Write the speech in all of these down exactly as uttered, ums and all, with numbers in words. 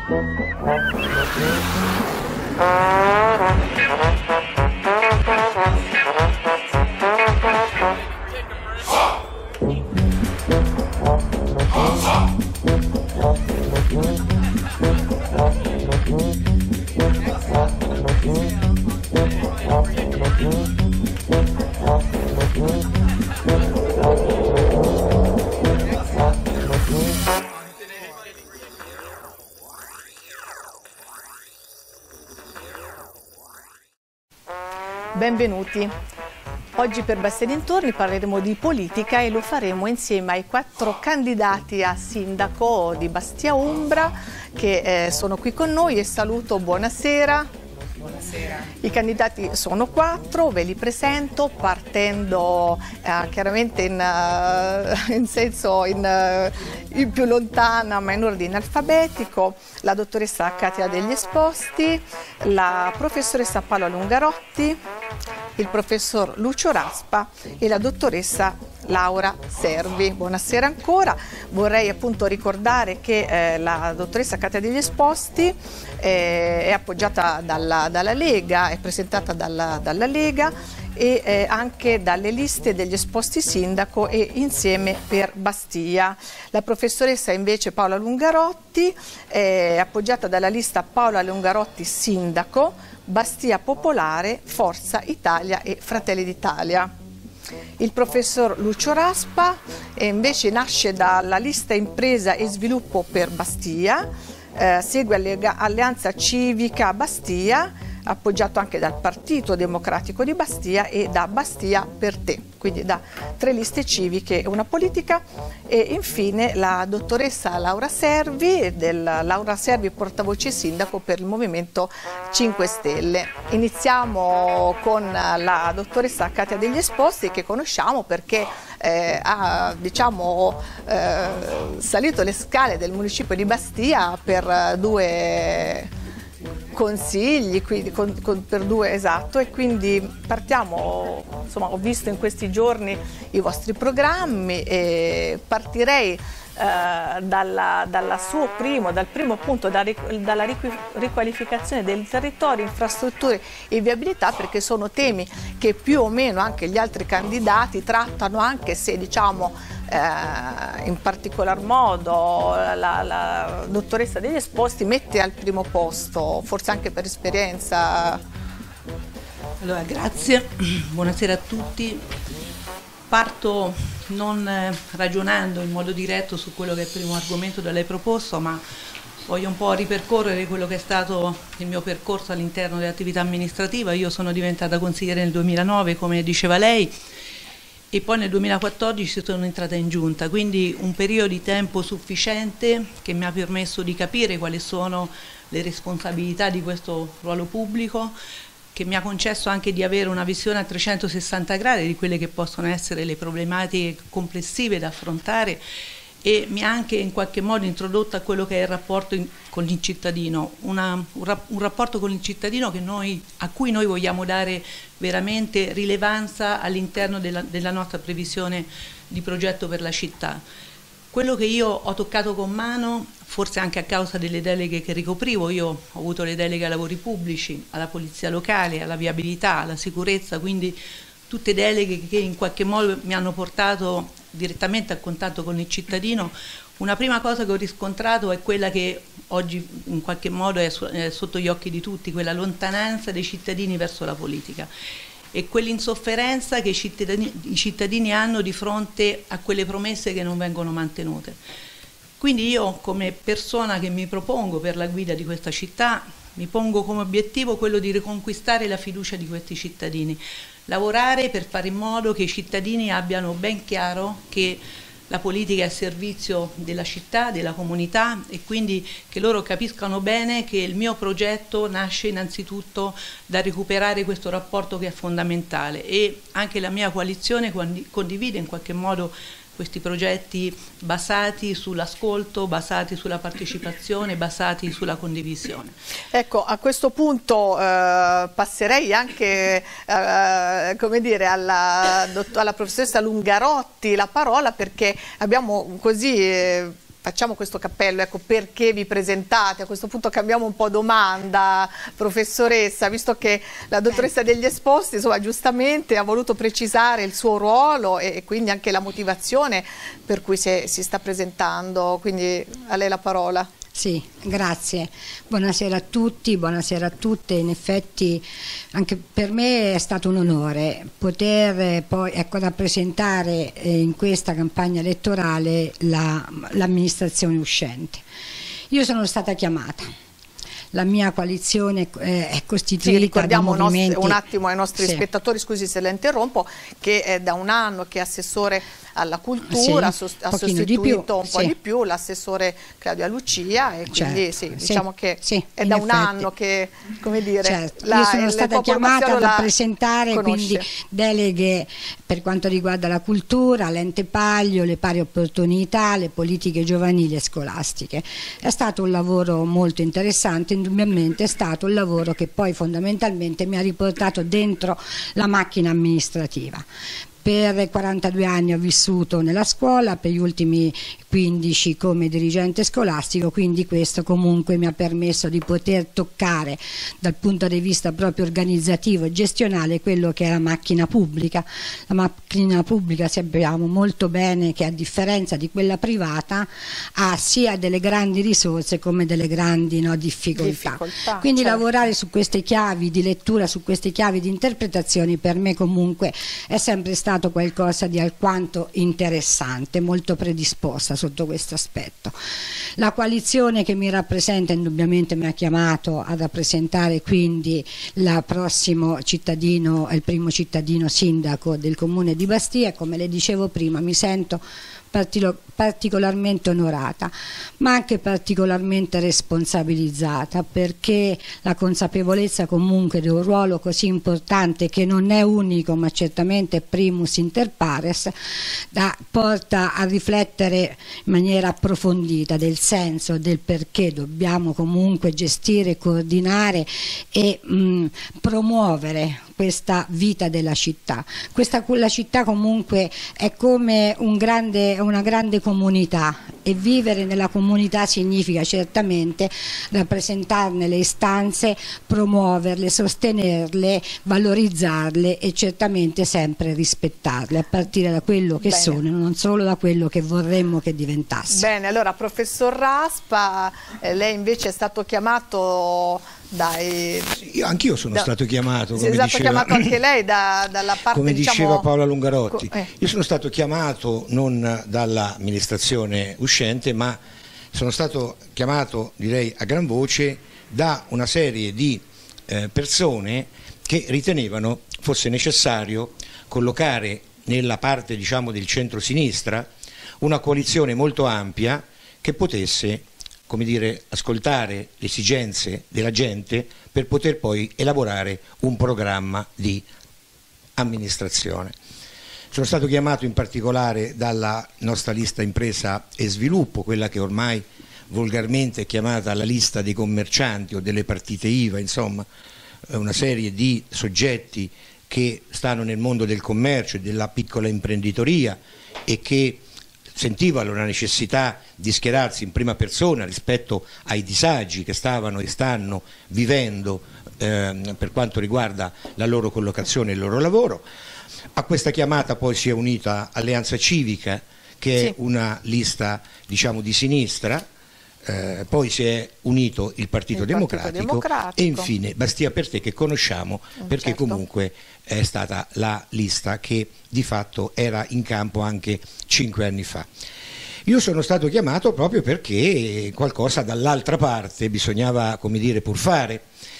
Benvenuti. Oggi per Bastia e dintorni parleremo di politica e lo faremo insieme ai quattro candidati a sindaco di Bastia Umbra che eh, sono qui con noi e saluto. Buonasera. Buonasera. I candidati sono quattro, ve li presento partendo eh, chiaramente in, uh, in senso in, uh, in più lontana ma in ordine alfabetico: la dottoressa Katia Degli Esposti, la professoressa Paola Lungarotti, il professor Lucio Raspa e la dottoressa Laura Servi. Buonasera ancora. Vorrei appunto ricordare che eh, la dottoressa Katia Degli Esposti eh, è appoggiata dalla, dalla Lega, è presentata dalla, dalla Lega e eh, anche dalle liste degli esposti sindaco e Insieme per Bastia. La professoressa invece Paola Lungarotti è appoggiata dalla lista Paola Lungarotti sindaco, Bastia Popolare, Forza Italia e Fratelli d'Italia. Il professor Lucio Raspa eh, invece nasce dalla lista Impresa e Sviluppo per Bastia, eh, segue Alleanza Civica Bastia, appoggiato anche dal Partito Democratico di Bastia e da Bastia per te, quindi da tre liste civiche e una politica. E infine la dottoressa Laura Servi, del Laura Servi portavoce sindaco per il Movimento cinque Stelle. Iniziamo con la dottoressa Katia Degli Esposti, che conosciamo perché eh, ha diciamo, eh, salito le scale del municipio di Bastia per due consigli, quindi, con, con, per due esatto, e quindi partiamo, insomma ho visto in questi giorni i vostri programmi e partirei eh, dalla, dalla suo primo, dal primo punto, da, dalla riqualificazione del territorio, infrastrutture e viabilità, perché sono temi che più o meno anche gli altri candidati trattano, anche se diciamo Eh, in particolar modo la, la dottoressa Degli Esposti mette al primo posto, forse anche per esperienza. Allora, grazie, buonasera a tutti. Parto non eh, ragionando in modo diretto su quello che è il primo argomento da lei proposto, ma voglio un po' ripercorrere quello che è stato il mio percorso all'interno dell'attività amministrativa. Io sono diventata consigliere nel duemilanove, come diceva lei, e poi nel duemilaquattordici sono entrata in giunta, quindi un periodo di tempo sufficiente che mi ha permesso di capire quali sono le responsabilità di questo ruolo pubblico, che mi ha concesso anche di avere una visione a trecentosessanta gradi di quelle che possono essere le problematiche complessive da affrontare, e mi ha anche in qualche modo introdotto a quello che è il rapporto in, con il cittadino, una, un, rap, un rapporto con il cittadino che noi, a cui noi vogliamo dare veramente rilevanza all'interno della, della nostra previsione di progetto per la città. Quello che io ho toccato con mano, forse anche a causa delle deleghe che ricoprivo, io ho avuto le deleghe ai lavori pubblici, alla polizia locale, alla viabilità, alla sicurezza, quindi tutte deleghe che in qualche modo mi hanno portato direttamente a contatto con il cittadino. Una prima cosa che ho riscontrato è quella che oggi in qualche modo è, è sotto gli occhi di tutti, quella lontananza dei cittadini verso la politica e quell'insofferenza che i cittadini, i cittadini hanno di fronte a quelle promesse che non vengono mantenute. Quindi io, come persona che mi propongo per la guida di questa città, mi pongo come obiettivo quello di riconquistare la fiducia di questi cittadini, lavorare per fare in modo che i cittadini abbiano ben chiaro che la politica è a servizio della città, della comunità, e quindi che loro capiscano bene che il mio progetto nasce innanzitutto da recuperare questo rapporto che è fondamentale, e anche la mia coalizione condivide in qualche modo questi progetti basati sull'ascolto, basati sulla partecipazione, basati sulla condivisione. Ecco, a questo punto eh, passerei anche eh, come dire, alla, alla professoressa Lungarotti la parola, perché abbiamo così eh, facciamo questo cappello, ecco, perché vi presentate? A questo punto cambiamo un po' domanda, professoressa, visto che la dottoressa degli Esposti, insomma, giustamente ha voluto precisare il suo ruolo e, e quindi anche la motivazione per cui si, è, si sta presentando, quindi a lei la parola. Sì, grazie. Buonasera a tutti, buonasera a tutte. In effetti anche per me è stato un onore poter poi ecco, rappresentare eh, in questa campagna elettorale l'amministrazione la, uscente. Io sono stata chiamata. La mia coalizione eh, è costituita sì, ricordiamo da movimenti... nostri, un attimo ai nostri sì. spettatori, scusi se la interrompo, che è da un anno che è assessore alla cultura, sì, ha sostituito di più, un po' sì. di più l'assessore Claudia Lucia e quindi certo, sì, diciamo sì, che sì, è da un effetti. anno che, come dire, certo. la, io sono stata chiamata a rappresentare quindi deleghe per quanto riguarda la cultura, l'ente Paglio, le pari opportunità, le politiche giovanili e scolastiche. È stato un lavoro molto interessante, indubbiamente è stato un lavoro che poi fondamentalmente mi ha riportato dentro la macchina amministrativa. Per quarantadue anni ho vissuto nella scuola, per gli ultimi quindici come dirigente scolastico, quindi questo comunque mi ha permesso di poter toccare dal punto di vista proprio organizzativo e gestionale quello che è la macchina pubblica. La macchina pubblica sappiamo molto bene che a differenza di quella privata ha sia delle grandi risorse come delle grandi no, difficoltà. difficoltà. Quindi certo. lavorare su queste chiavi di lettura, su queste chiavi di interpretazioni per me comunque è sempre stato qualcosa di alquanto interessante, molto predisposta sotto questo aspetto. La coalizione che mi rappresenta indubbiamente mi ha chiamato a rappresentare quindi il prossimo cittadino, il primo cittadino sindaco del comune di Bastia, e come le dicevo prima mi sento particolarmente onorata, ma anche particolarmente responsabilizzata, perché la consapevolezza comunque di un ruolo così importante, che non è unico ma certamente primus inter pares, da, porta a riflettere in maniera approfondita del senso del perché dobbiamo comunque gestire, coordinare e mh, promuovere questa vita della città. Questa, la città comunque è come un grande, una grande comunità, e vivere nella comunità significa certamente rappresentarne le istanze, promuoverle, sostenerle, valorizzarle e certamente sempre rispettarle, a partire da quello che Bene. sono, non solo da quello che vorremmo che diventasse. Bene, allora professor Raspa, eh, lei invece è stato chiamato dai... Io, anch'io sono da, stato chiamato, come è stato diceva, chiamato anche lei da, dalla parte, come diciamo, diceva Paola Lungarotti. Eh. Io sono stato chiamato non dall'amministrazione uscente, ma sono stato chiamato, direi a gran voce, da una serie di eh, persone che ritenevano fosse necessario collocare nella parte, diciamo, del centro-sinistra una coalizione molto ampia che potesse, come dire, ascoltare le esigenze della gente per poter poi elaborare un programma di amministrazione. Sono stato chiamato in particolare dalla nostra lista impresa e sviluppo, quella che ormai volgarmente è chiamata la lista dei commercianti o delle partite I V A, insomma una serie di soggetti che stanno nel mondo del commercio e della piccola imprenditoria e che sentivano la necessità di schierarsi in prima persona rispetto ai disagi che stavano e stanno vivendo eh, per quanto riguarda la loro collocazione e il loro lavoro. A questa chiamata poi si è unita Alleanza Civica, che sì. è una lista, diciamo, di sinistra, eh, poi si è unito il Partito, il Democratico, Partito Democratico e infine Bastia per te, che conosciamo perché certo. comunque è stata la lista che di fatto era in campo anche cinque anni fa. Io sono stato chiamato proprio perché qualcosa dall'altra parte bisognava, come dire, pur fare,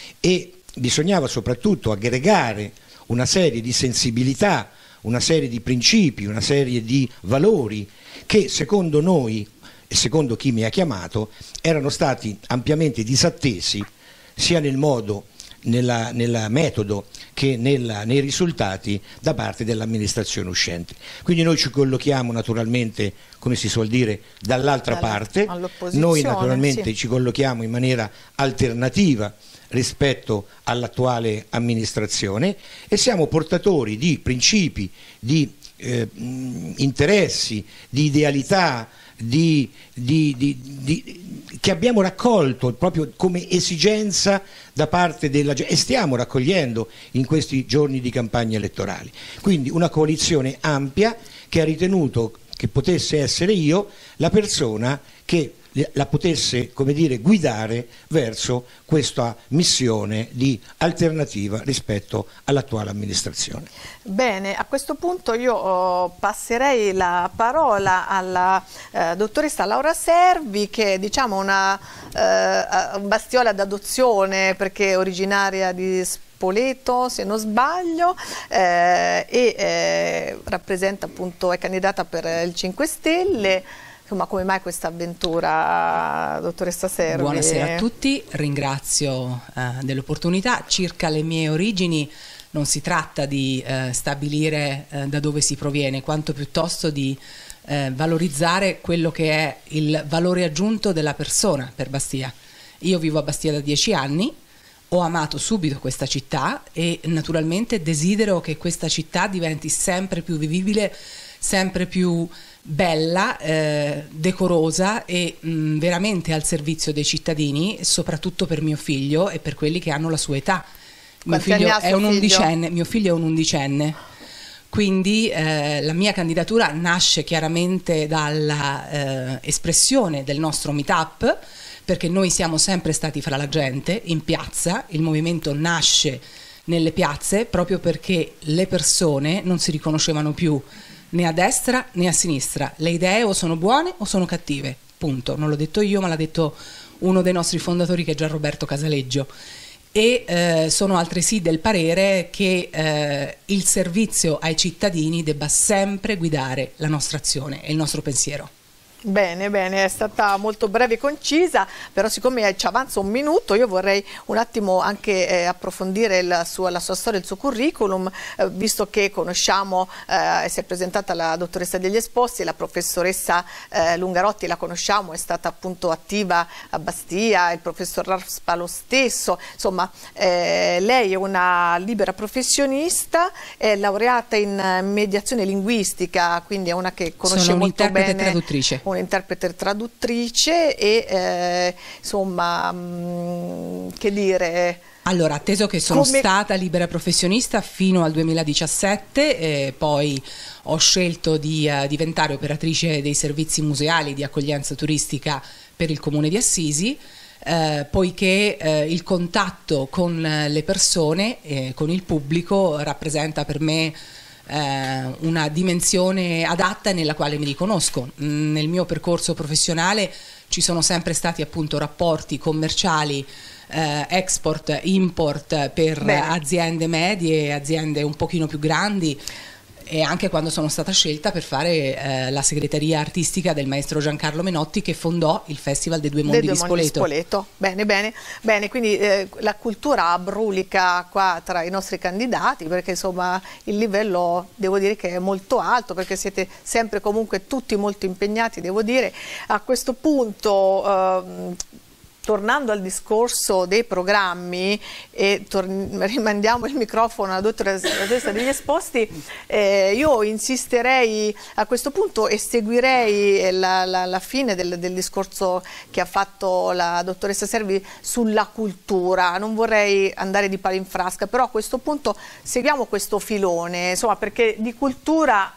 e bisognava soprattutto aggregare una serie di sensibilità, una serie di principi, una serie di valori che secondo noi e secondo chi mi ha chiamato erano stati ampiamente disattesi sia nel modo, nella, nel metodo che nella, nei risultati da parte dell'amministrazione uscente. Quindi noi ci collochiamo naturalmente, come si suol dire, dall'altra parte, noi naturalmente sì. ci collochiamo in maniera alternativa rispetto all'attuale amministrazione e siamo portatori di principi, di eh, interessi, di idealità, di, di, di, di, che abbiamo raccolto proprio come esigenza da parte della gente e stiamo raccogliendo in questi giorni di campagna elettorale. Quindi una coalizione ampia che ha ritenuto che potesse essere io la persona che la potesse, come dire, guidare verso questa missione di alternativa rispetto all'attuale amministrazione. Bene, a questo punto io oh, passerei la parola alla eh, dottoressa Laura Servi, che è, diciamo, una eh, bastiola d'adozione perché è originaria di Spoleto, se non sbaglio, eh, e eh, rappresenta, appunto, è candidata per il cinque Stelle. Insomma, come mai questa avventura, dottoressa Servi? Buonasera a tutti, ringrazio eh, dell'opportunità. Circa le mie origini non si tratta di eh, stabilire eh, da dove si proviene, quanto piuttosto di eh, valorizzare quello che è il valore aggiunto della persona per Bastia. Io vivo a Bastia da dieci anni, ho amato subito questa città e naturalmente desidero che questa città diventi sempre più vivibile, sempre più bella, eh, decorosa e mh, veramente al servizio dei cittadini, soprattutto per mio figlio e per quelli che hanno la sua età. Mio figlio è un undicenne, mio figlio è un undicenne, quindi eh, la mia candidatura nasce chiaramente dalla eh, espressione del nostro meetup, perché noi siamo sempre stati fra la gente, in piazza. Il movimento nasce nelle piazze proprio perché le persone non si riconoscevano più né a destra né a sinistra. Le idee o sono buone o sono cattive, punto. Non l'ho detto io, ma l'ha detto uno dei nostri fondatori, che è Gian Roberto Casaleggio. E eh, sono altresì del parere che eh, il servizio ai cittadini debba sempre guidare la nostra azione e il nostro pensiero. Bene, bene, è stata molto breve e concisa, però siccome ci avanza un minuto io vorrei un attimo anche eh, approfondire la sua, la sua storia, il suo curriculum, eh, visto che conosciamo, eh, si è presentata la dottoressa degli Esposti, la professoressa eh, Lungarotti la conosciamo, è stata appunto attiva a Bastia, il professor Raspa lo stesso, insomma eh, lei è una libera professionista, è laureata in mediazione linguistica, quindi è una che conosce Sono molto bene. Un'interprete traduttrice. Interprete traduttrice e eh, insomma mh, che dire. Allora, atteso che sono come... stata libera professionista fino al duemiladiciassette, eh, poi ho scelto di uh, diventare operatrice dei servizi museali di accoglienza turistica per il Comune di Assisi, eh, poiché eh, il contatto con le persone, eh, con il pubblico, rappresenta per me una dimensione adatta e nella quale mi riconosco. Nel mio percorso professionale ci sono sempre stati appunto rapporti commerciali, eh, export, import per Bene. aziende medie, aziende un pochino più grandi, e anche quando sono stata scelta per fare eh, la segreteria artistica del maestro Giancarlo Menotti, che fondò il Festival dei Due Mondi, dei due di, Spoleto. mondi di Spoleto. Bene, bene, bene, quindi eh, la cultura brulica qua tra i nostri candidati, perché insomma il livello devo dire che è molto alto, perché siete sempre comunque tutti molto impegnati, devo dire. A questo punto ehm, tornando al discorso dei programmi, e rimandiamo il microfono alla dottoressa degli Esposti, eh, io insisterei a questo punto e seguirei la, la, la fine del, del discorso che ha fatto la dottoressa Servi sulla cultura. Non vorrei andare di palo in frasca, però a questo punto seguiamo questo filone, insomma, perché di cultura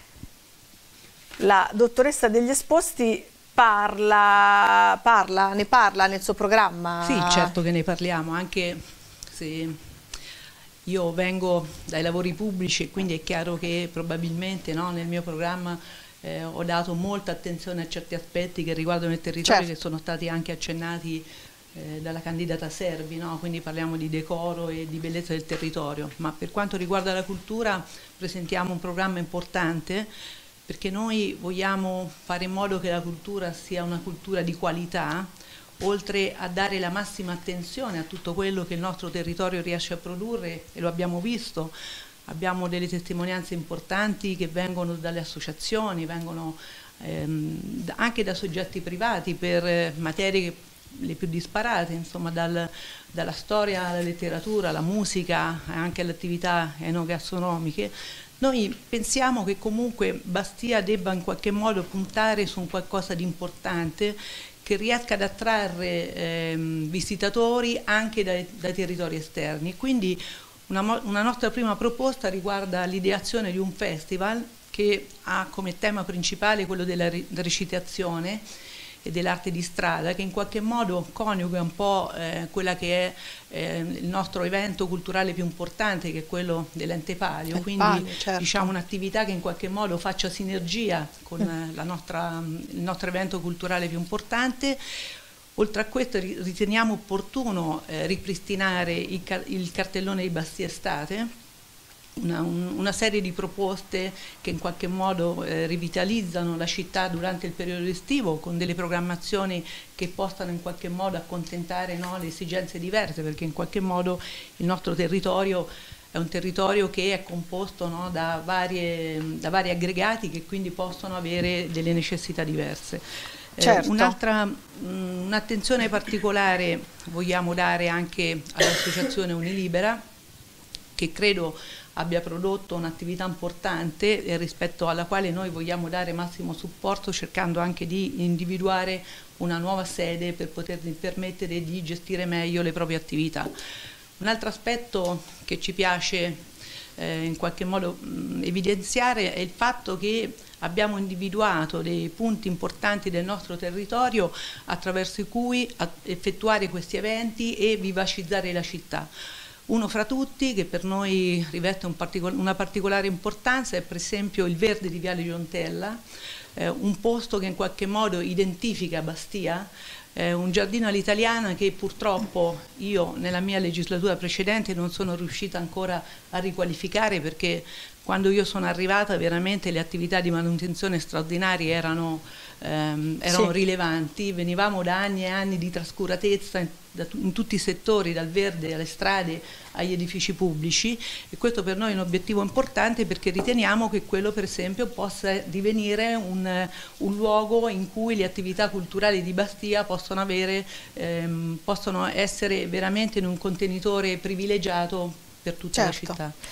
la dottoressa degli Esposti Parla, parla, ne parla nel suo programma? Sì, certo che ne parliamo, anche se io vengo dai lavori pubblici e quindi è chiaro che probabilmente, no, nel mio programma eh, ho dato molta attenzione a certi aspetti che riguardano il territorio, certo, che sono stati anche accennati eh, dalla candidata Servi, no? Quindi parliamo di decoro e di bellezza del territorio, ma per quanto riguarda la cultura presentiamo un programma importante, perché noi vogliamo fare in modo che la cultura sia una cultura di qualità, oltre a dare la massima attenzione a tutto quello che il nostro territorio riesce a produrre, e lo abbiamo visto. Abbiamo delle testimonianze importanti che vengono dalle associazioni, vengono ehm, anche da soggetti privati per materie che le più disparate, insomma, dal, dalla storia alla letteratura, alla musica, anche alle attività enogastronomiche. Noi pensiamo che comunque Bastia debba in qualche modo puntare su un qualcosa di importante che riesca ad attrarre ehm, visitatori anche dai, dai territori esterni. Quindi una, una nostra prima proposta riguarda l'ideazione di un festival che ha come tema principale quello della recitazione e dell'arte di strada, che in qualche modo coniuga un po' eh, quella che è eh, il nostro evento culturale più importante, che è quello dell'Ente Palio, il quindi palio, certo. diciamo un'attività che in qualche modo faccia sinergia con eh, la nostra, il nostro evento culturale più importante. Oltre a questo riteniamo opportuno eh, ripristinare il, il cartellone di Bastia Estate, Una, un, una serie di proposte che in qualche modo eh, rivitalizzano la città durante il periodo estivo, con delle programmazioni che possano in qualche modo accontentare, no, le esigenze diverse, perché in qualche modo il nostro territorio è un territorio che è composto, no, da, varie, da vari aggregati che quindi possono avere delle necessità diverse. Certo. Eh, un'altra, un'attenzione particolare vogliamo dare anche all'associazione Unilibera, che credo abbia prodotto un'attività importante e rispetto alla quale noi vogliamo dare massimo supporto, cercando anche di individuare una nuova sede per poter permettere di gestire meglio le proprie attività. Un altro aspetto che ci piace eh, in qualche modo mh, evidenziare è il fatto che abbiamo individuato dei punti importanti del nostro territorio attraverso cui effettuare questi eventi e vivacizzare la città. Uno fra tutti, che per noi riveste un particol- una particolare importanza, è per esempio il Verde di Viale Giontella, eh, un posto che in qualche modo identifica Bastia, eh, un giardino all'italiana che purtroppo io nella mia legislatura precedente non sono riuscita ancora a riqualificare, perché quando io sono arrivata veramente le attività di manutenzione straordinarie erano, ehm, erano sì. rilevanti, venivamo da anni e anni di trascuratezza in, da, in tutti i settori, dal verde alle strade agli edifici pubblici, e questo per noi è un obiettivo importante, perché riteniamo che quello per esempio possa divenire un, un luogo in cui le attività culturali di Bastia possono, avere, ehm, possono essere veramente in un contenitore privilegiato per tutta certo. la città.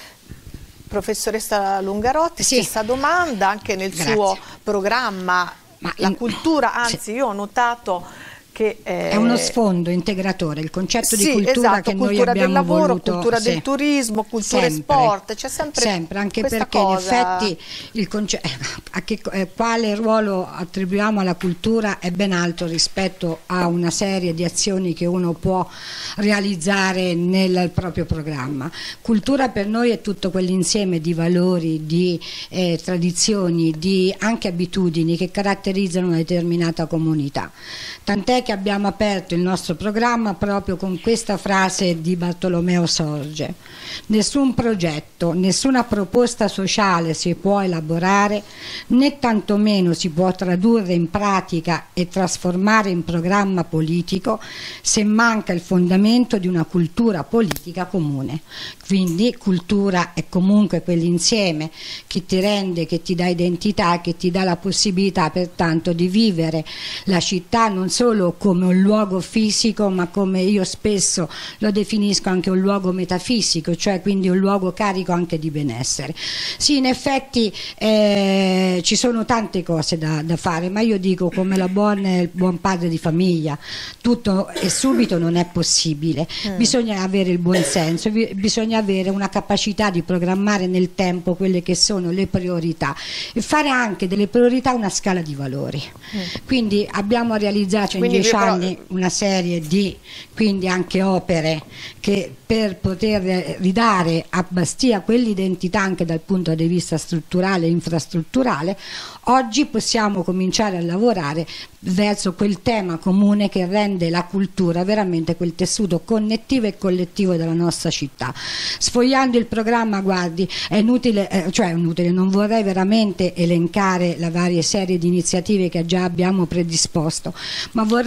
Professoressa Lungarotti, sì. stessa domanda, anche nel Grazie. suo programma Ma la in, cultura, anzi sì. io ho notato che eh, è uno sfondo integratore, il concetto sì, di cultura esatto, che cultura noi abbiamo del lavoro, voluto, cultura sì. del turismo, cultura sempre, e sport, c'è sempre, sempre anche questa perché cosa. in effetti il concetto, a che, eh, quale ruolo attribuiamo alla cultura è ben alto rispetto a una serie di azioni che uno può realizzare nel proprio programma. Cultura per noi è tutto quell'insieme di valori, di eh, tradizioni, di anche abitudini che caratterizzano una determinata comunità. Tant'è che abbiamo aperto il nostro programma proprio con questa frase di Bartolomeo Sorge: nessun progetto, nessuna proposta sociale si può elaborare, né tantomeno si può tradurre in pratica e trasformare in programma politico se manca il fondamento di una cultura politica comune. Quindi cultura è comunque quell'insieme che ti rende, che ti dà identità, che ti dà la possibilità pertanto di vivere la città non solo come un luogo fisico, ma come io spesso lo definisco anche un luogo metafisico, cioè quindi un luogo carico anche di benessere. Sì, in effetti eh, ci sono tante cose da, da fare, ma io dico, come la buona, il buon padre di famiglia, tutto e subito non è possibile, mm. bisogna avere il buon senso, bisogna avere una capacità di programmare nel tempo quelle che sono le priorità e fare anche delle priorità una scala di valori. Mm. Quindi abbiamo realizzato in dieci anni una serie di quindi anche opere che per poter ridare a Bastia quell'identità anche dal punto di vista strutturale e infrastrutturale, oggi possiamo cominciare a lavorare verso quel tema comune che rende la cultura veramente quel tessuto connettivo e collettivo della nostra città. Sfogliando il programma, guardi, è inutile, eh, cioè è inutile, non vorrei veramente elencare la varie serie di iniziative che già abbiamo predisposto, ma vorrei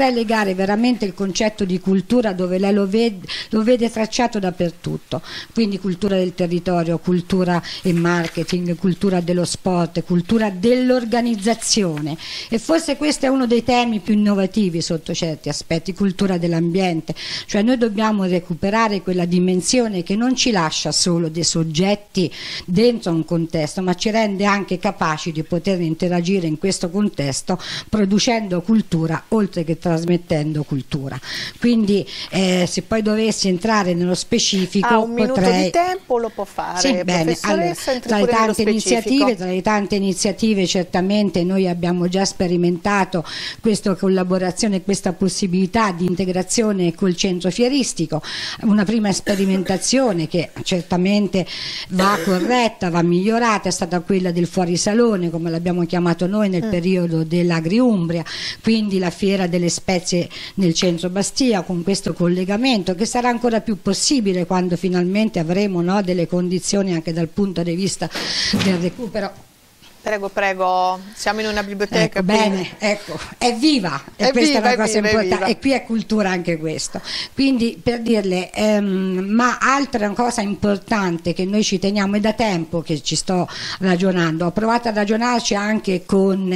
vorrei legare veramente il concetto di cultura dove lei lo vede, lo vede tracciato dappertutto, quindi cultura del territorio, cultura e marketing, cultura dello sport, cultura dell'organizzazione, e forse questo è uno dei temi più innovativi sotto certi aspetti, cultura dell'ambiente, cioè noi dobbiamo recuperare quella dimensione che non ci lascia solo dei soggetti dentro un contesto, ma ci rende anche capaci di poter interagire in questo contesto producendo cultura oltre che trasmettendo cultura. Quindi eh, se poi dovessi entrare nello specifico, ha un potrei... minuto di tempo, lo può fare. Sì, bene. Allora, tra le tante iniziative, tra le tante iniziative certamente noi abbiamo già sperimentato questa collaborazione, questa possibilità di integrazione col centro fieristico, una prima sperimentazione che certamente va corretta, va migliorata, è stata quella del fuorisalone, come l'abbiamo chiamato noi nel periodo dell'Agriumbria, quindi la fiera delle spezie nel centro Bastia, con questo collegamento che sarà ancora più possibile quando finalmente avremo, no, delle condizioni anche dal punto di vista del recupero. Prego, prego, siamo in una biblioteca. Ecco, bene, ecco, è viva, e è questa viva, è una cosa viva, importante, e qui è cultura anche questo. Quindi per dirle, ehm, ma altra cosa importante che noi ci teniamo, è da tempo che ci sto ragionando, ho provato a ragionarci anche con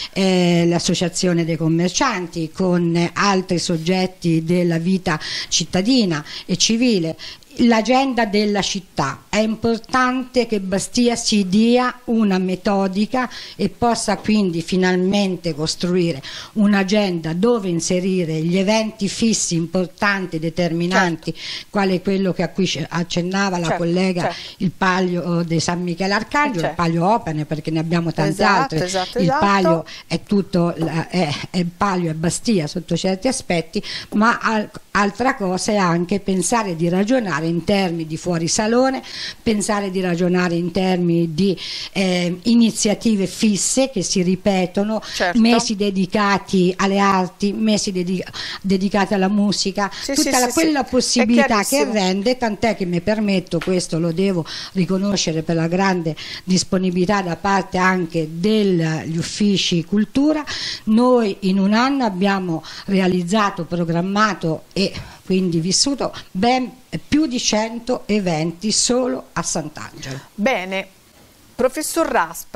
eh, l'associazione dei commercianti, con altri soggetti della vita cittadina e civile. L'agenda della città, è importante che Bastia si dia una metodica e possa quindi finalmente costruire un'agenda dove inserire gli eventi fissi importanti, determinanti, certo, quale quello che a cui accennava la certo, collega, certo, il Palio di San Michele Arcangelo, certo, il Palio Opene, perché ne abbiamo tanti esatto, altri, esatto, il esatto. Palio è tutto, è, è il Palio è Bastia sotto certi aspetti, ma al, altra cosa è anche pensare di ragionare in termini di fuorisalone, pensare di ragionare in termini di eh, iniziative fisse che si ripetono, certo, mesi dedicati alle arti, mesi dedica dedicati alla musica, sì, tutta sì, la, sì, quella sì, possibilità che rende, tant'è che mi permetto, questo lo devo riconoscere per la grande disponibilità da parte anche degli uffici cultura, noi in un anno abbiamo realizzato, programmato e quindi vissuto ben più di cento eventi solo a Sant'Angelo. Bene, professor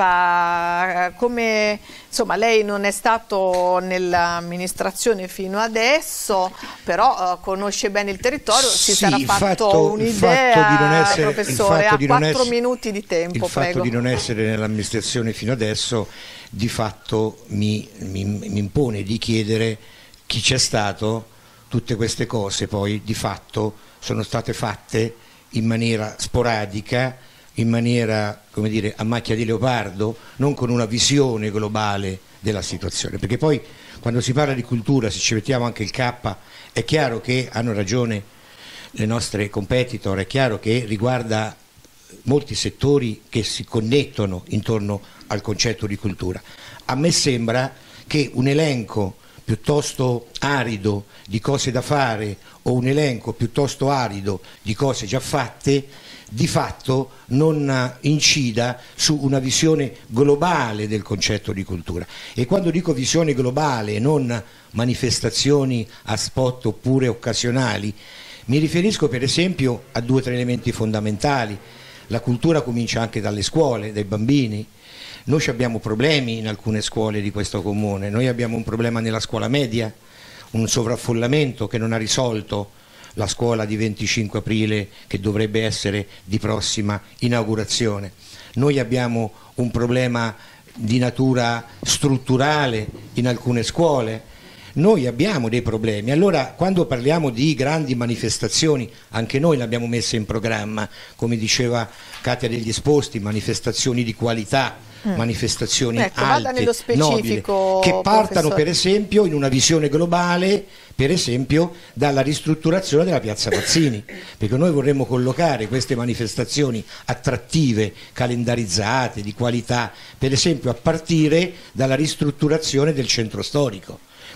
Raspa, come insomma lei non è stato nell'amministrazione fino adesso, però uh, conosce bene il territorio, si sì, sarà fatto un'idea, professore, ha quattro minuti di tempo. Il prego. fatto di non essere nell'amministrazione fino adesso di fatto mi, mi, mi impone di chiedere chi c'è stato. Tutte queste cose poi di fatto sono state fatte in maniera sporadica, in maniera, come dire, a macchia di leopardo, non con una visione globale della situazione, perché poi quando si parla di cultura, se ci mettiamo anche il K, è chiaro che hanno ragione le nostre competitor, è chiaro che riguarda molti settori che si connettono intorno al concetto di cultura. A me sembra che un elenco piuttosto arido di cose da fare o un elenco piuttosto arido di cose già fatte di fatto non incida su una visione globale del concetto di cultura. E quando dico visione globale e non manifestazioni a spot oppure occasionali, mi riferisco per esempio a due o tre elementi fondamentali. La cultura comincia anche dalle scuole, dai bambini. Noi abbiamo problemi in alcune scuole di questo comune, noi abbiamo un problema nella scuola media, un sovraffollamento che non ha risolto la scuola di venticinque aprile che dovrebbe essere di prossima inaugurazione. Noi abbiamo un problema di natura strutturale in alcune scuole, noi abbiamo dei problemi. Allora quando parliamo di grandi manifestazioni, anche noi le abbiamo messe in programma, come diceva Katia degli Esposti, manifestazioni di qualità, Mm. manifestazioni ecco, alte, nobili, che partano professore. per esempio in una visione globale, per esempio dalla ristrutturazione della piazza Mazzini, perché noi vorremmo collocare queste manifestazioni attrattive, calendarizzate, di qualità, per esempio a partire dalla ristrutturazione del centro storico.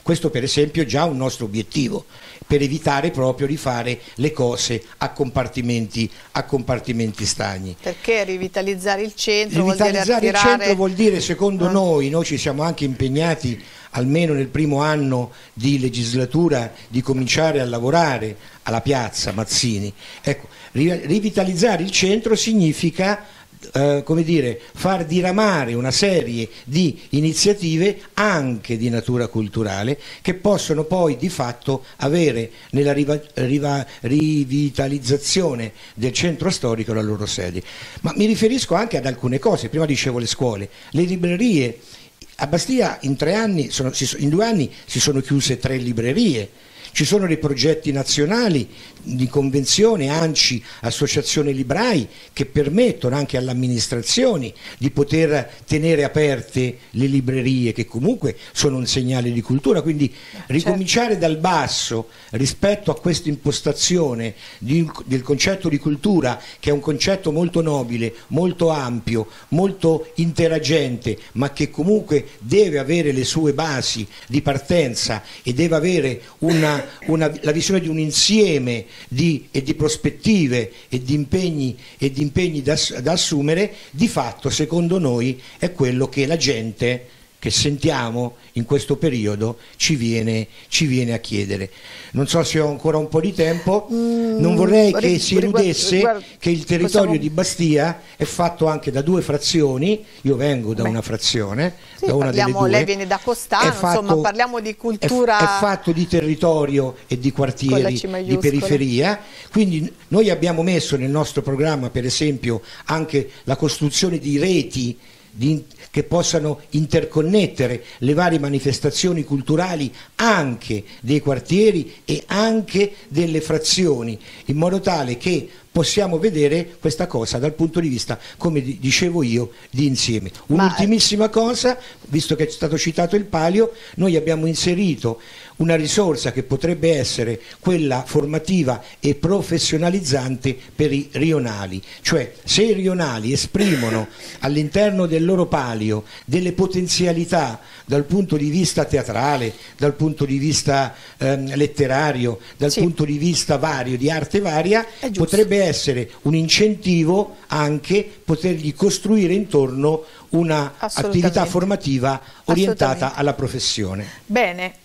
Questo per esempio è già un nostro obiettivo, per evitare proprio di fare le cose a compartimenti, a compartimenti stagni. Perché rivitalizzare il centro Rivitalizzare vuol dire il attirare... centro vuol dire, secondo ah. noi, noi ci siamo anche impegnati almeno nel primo anno di legislatura di cominciare a lavorare alla piazza Mazzini. Ecco, rivitalizzare il centro significa Eh, come dire, far diramare una serie di iniziative anche di natura culturale che possono poi di fatto avere nella riva, riva, rivitalizzazione del centro storico la loro sede. Ma mi riferisco anche ad alcune cose. Prima dicevo le scuole, le librerie. A Bastia in tre anni, sono, in due anni si sono chiuse tre librerie. Ci sono dei progetti nazionali di convenzione, ANCI, Associazione Librai, che permettono anche alle amministrazioni di poter tenere aperte le librerie, che comunque sono un segnale di cultura. Quindi ricominciare dal basso rispetto a questa impostazione di, del concetto di cultura, che è un concetto molto nobile, molto ampio, molto interagente, ma che comunque deve avere le sue basi di partenza e deve avere una Una, la visione di un insieme di, e di prospettive e di impegni, e di impegni da, da assumere, di fatto secondo noi è quello che la gente che sentiamo in questo periodo ci viene, ci viene a chiedere. Non so se ho ancora un po' di tempo, mm, non vorrei che si eludesse guarda, che il territorio possiamo... di Bastia è fatto anche da due frazioni. Io vengo da Beh. una frazione, sì, da una parliamo, delle due. Lei viene da Costano, fatto, insomma parliamo di cultura. È, è fatto di territorio e di quartieri di periferia, quindi noi abbiamo messo nel nostro programma per esempio anche la costruzione di reti di, che possano interconnettere le varie manifestazioni culturali anche dei quartieri e anche delle frazioni, in modo tale che possiamo vedere questa cosa dal punto di vista, come dicevo io, di insieme. Un'ultimissima cosa, visto che è stato citato il Palio, noi abbiamo inserito una risorsa che potrebbe essere quella formativa e professionalizzante per i rionali, cioè se i rionali esprimono all'interno del loro palio delle potenzialità dal punto di vista teatrale, dal punto di vista ehm, letterario, dal sì. punto di vista vario, di arte varia, potrebbe essere un incentivo anche potergli costruire intorno una attività formativa orientata alla professione. Bene.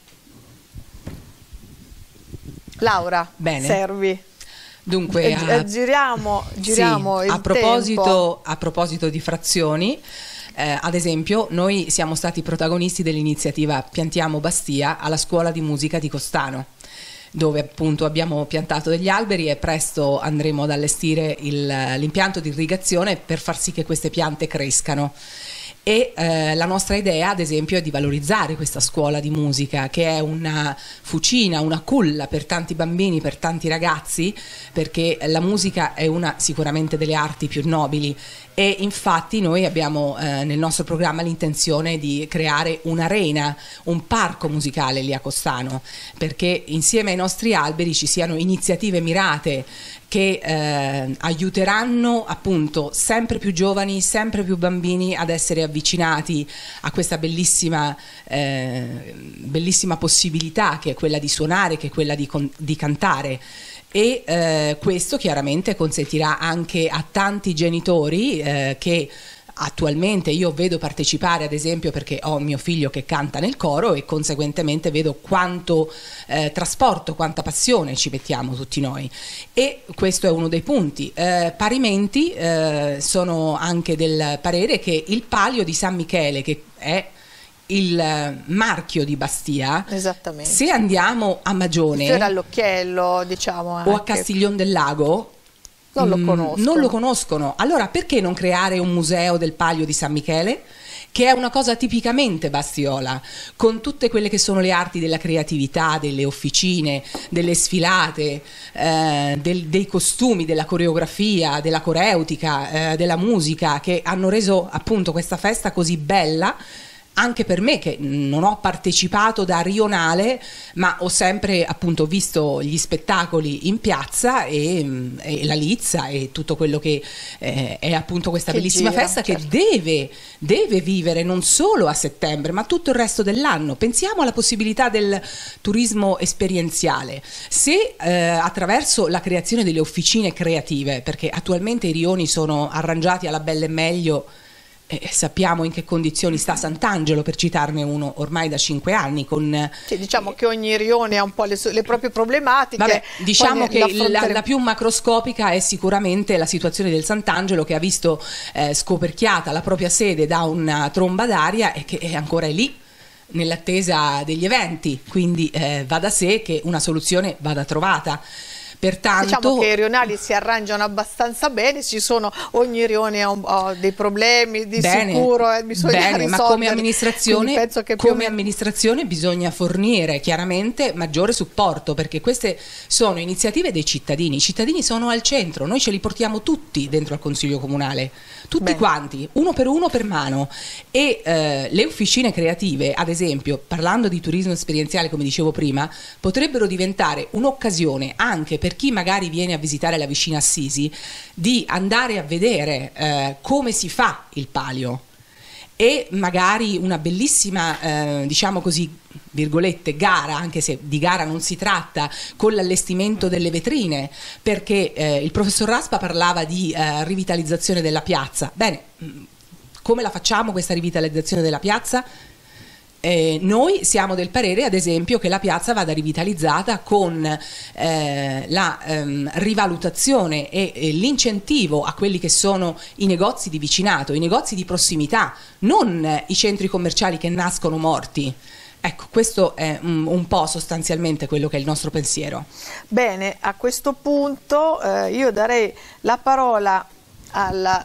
Laura, Bene. Servi. Dunque, a, giriamo, giriamo sì, il a proposito, tempo. a proposito di frazioni, eh, ad esempio, noi siamo stati protagonisti dell'iniziativa Piantiamo Bastia alla scuola di musica di Costano, dove appunto abbiamo piantato degli alberi e presto andremo ad allestire l'impianto di irrigazione per far sì che queste piante crescano. E eh, la nostra idea, ad esempio, è di valorizzare questa scuola di musica, che è una fucina, una culla per tanti bambini, per tanti ragazzi, perché la musica è una sicuramente delle arti più nobili. E infatti noi abbiamo eh, nel nostro programma l'intenzione di creare un'arena, un parco musicale lì a Costano, perché insieme ai nostri alberi ci siano iniziative mirate che eh, aiuteranno appunto sempre più giovani, sempre più bambini ad essere avvicinati a questa bellissima, eh, bellissima possibilità che è quella di suonare, che è quella di, di cantare. E eh, questo chiaramente consentirà anche a tanti genitori eh, che attualmente io vedo partecipare, ad esempio perché ho mio figlio che canta nel coro e conseguentemente vedo quanto eh, trasporto, quanta passione ci mettiamo tutti noi, e questo è uno dei punti. Eh, parimenti eh, sono anche del parere che il palio di San Michele, che è il marchio di Bastia, esattamente, se andiamo a Magione, il fiore all'occhiello, diciamo, anche, o a Castiglion del Lago, non lo conoscono. Non lo conoscono. Allora perché non creare un museo del palio di San Michele, che è una cosa tipicamente bastiola, con tutte quelle che sono le arti della creatività, delle officine, delle sfilate, eh, del, dei costumi, della coreografia, della coreutica, eh, della musica, che hanno reso appunto questa festa così bella anche per me che non ho partecipato da rionale, ma ho sempre appunto visto gli spettacoli in piazza e, e la Lizza e tutto quello che eh, è appunto questa che bellissima gira, festa, certo, che deve, deve vivere non solo a settembre ma tutto il resto dell'anno. Pensiamo alla possibilità del turismo esperienziale. Se eh, attraverso la creazione delle officine creative, perché attualmente i rioni sono arrangiati alla belle e meglio, Eh, sappiamo in che condizioni sta Sant'Angelo, per citarne uno, ormai da cinque anni. Con, sì, diciamo eh, che ogni rione ha un po' le, le proprie problematiche. Vabbè, diciamo che la, la più macroscopica è sicuramente la situazione del Sant'Angelo, che ha visto eh, scoperchiata la propria sede da una tromba d'aria e che è ancora lì nell'attesa degli eventi, quindi eh, va da sé che una soluzione vada trovata. Pertanto, diciamo che i rionali si arrangiano abbastanza bene, ci sono, ogni rione ha, un, ha dei problemi, di bene, sicuro eh, bisogna bene, risolvere. Ma come amministrazione, penso che come meno... amministrazione bisogna fornire chiaramente maggiore supporto, perché queste sono iniziative dei cittadini, i cittadini sono al centro, noi ce li portiamo tutti dentro al Consiglio Comunale, tutti bene, quanti, uno per uno per mano, e eh, le officine creative, ad esempio, parlando di turismo esperienziale come dicevo prima, potrebbero diventare un'occasione anche per per chi magari viene a visitare la vicina Assisi di andare a vedere eh, come si fa il palio, e magari una bellissima eh, diciamo così virgolette gara, anche se di gara non si tratta, con l'allestimento delle vetrine, perché eh, il professor Raspa parlava di eh, rivitalizzazione della piazza. Bene, come la facciamo questa rivitalizzazione della piazza? Eh, noi siamo del parere, ad esempio, che la piazza vada rivitalizzata con eh, la ehm, rivalutazione e, e l'incentivo a quelli che sono i negozi di vicinato, i negozi di prossimità, non eh, i centri commerciali che nascono morti. Ecco, questo è un, un po' sostanzialmente quello che è il nostro pensiero. Bene, a questo punto eh, io darei la parola alla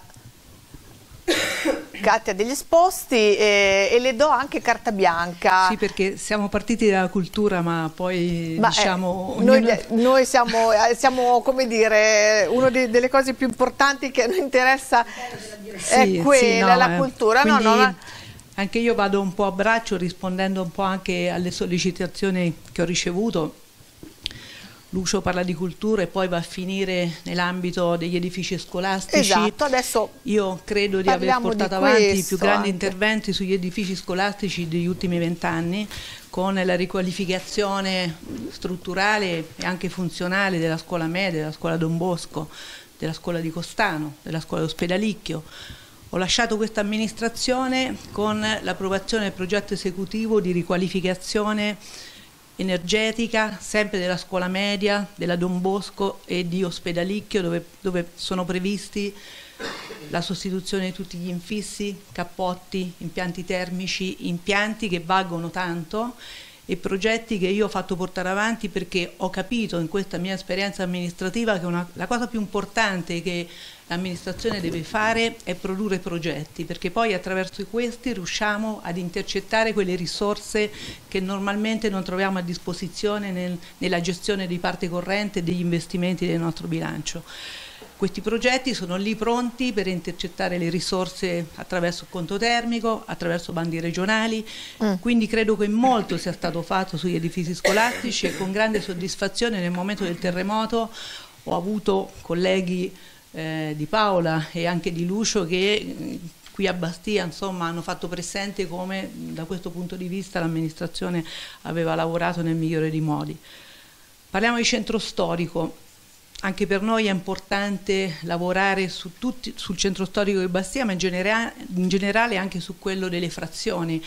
Katia degli Esposti e, e le do anche carta bianca. Sì, perché siamo partiti dalla cultura, ma poi ma diciamo... Eh, noi, noi siamo, siamo, come dire, una delle cose più importanti che non interessa sì, è quella, sì, no, la cultura. Quindi, no, no, anche io vado un po' a braccio rispondendo un po' anche alle sollecitazioni che ho ricevuto. Lucio parla di cultura e poi va a finire nell'ambito degli edifici scolastici. Esatto, adesso io credo di aver portato di avanti i più grandi anche. interventi sugli edifici scolastici degli ultimi vent'anni, con la riqualificazione strutturale e anche funzionale della scuola media, della scuola Don Bosco, della scuola di Costano, della scuola Ospedalicchio. Ho lasciato questa amministrazione con l'approvazione del progetto esecutivo di riqualificazione energetica, sempre della scuola media, della Don Bosco e di Ospedalicchio, dove, dove sono previsti la sostituzione di tutti gli infissi, cappotti, impianti termici, impianti che valgono tanto, e progetti che io ho fatto portare avanti perché ho capito in questa mia esperienza amministrativa che una, la cosa più importante che l'amministrazione deve fare è produrre progetti, perché poi attraverso questi riusciamo ad intercettare quelle risorse che normalmente non troviamo a disposizione nel, nella gestione di parte corrente e degli investimenti del nostro bilancio. Questi progetti sono lì pronti per intercettare le risorse attraverso il conto termico, attraverso bandi regionali, mm. quindi credo che molto sia stato fatto sugli edifici scolastici, e con grande soddisfazione nel momento del terremoto ho avuto colleghi eh, di Paola e anche di Lucio che eh, qui a Bastia insomma hanno fatto presente come da questo punto di vista l'amministrazione aveva lavorato nel migliore dei modi. Parliamo di centro storico. Anche per noi è importante lavorare su tutti, sul centro storico di Bastia, ma in, genera in generale anche su quello delle frazioni.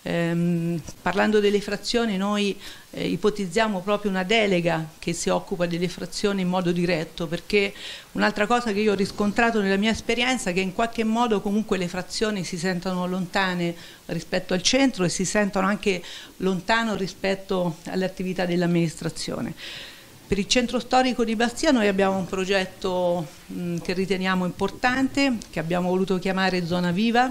Ehm, parlando delle frazioni, noi eh, ipotizziamo proprio una delega che si occupa delle frazioni in modo diretto, perché un'altra cosa che io ho riscontrato nella mia esperienza è che in qualche modo comunque le frazioni si sentono lontane rispetto al centro e si sentono anche lontano rispetto alle attività dell'amministrazione. Per il centro storico di Bastia noi abbiamo un progetto mh, che riteniamo importante, che abbiamo voluto chiamare Zona Viva,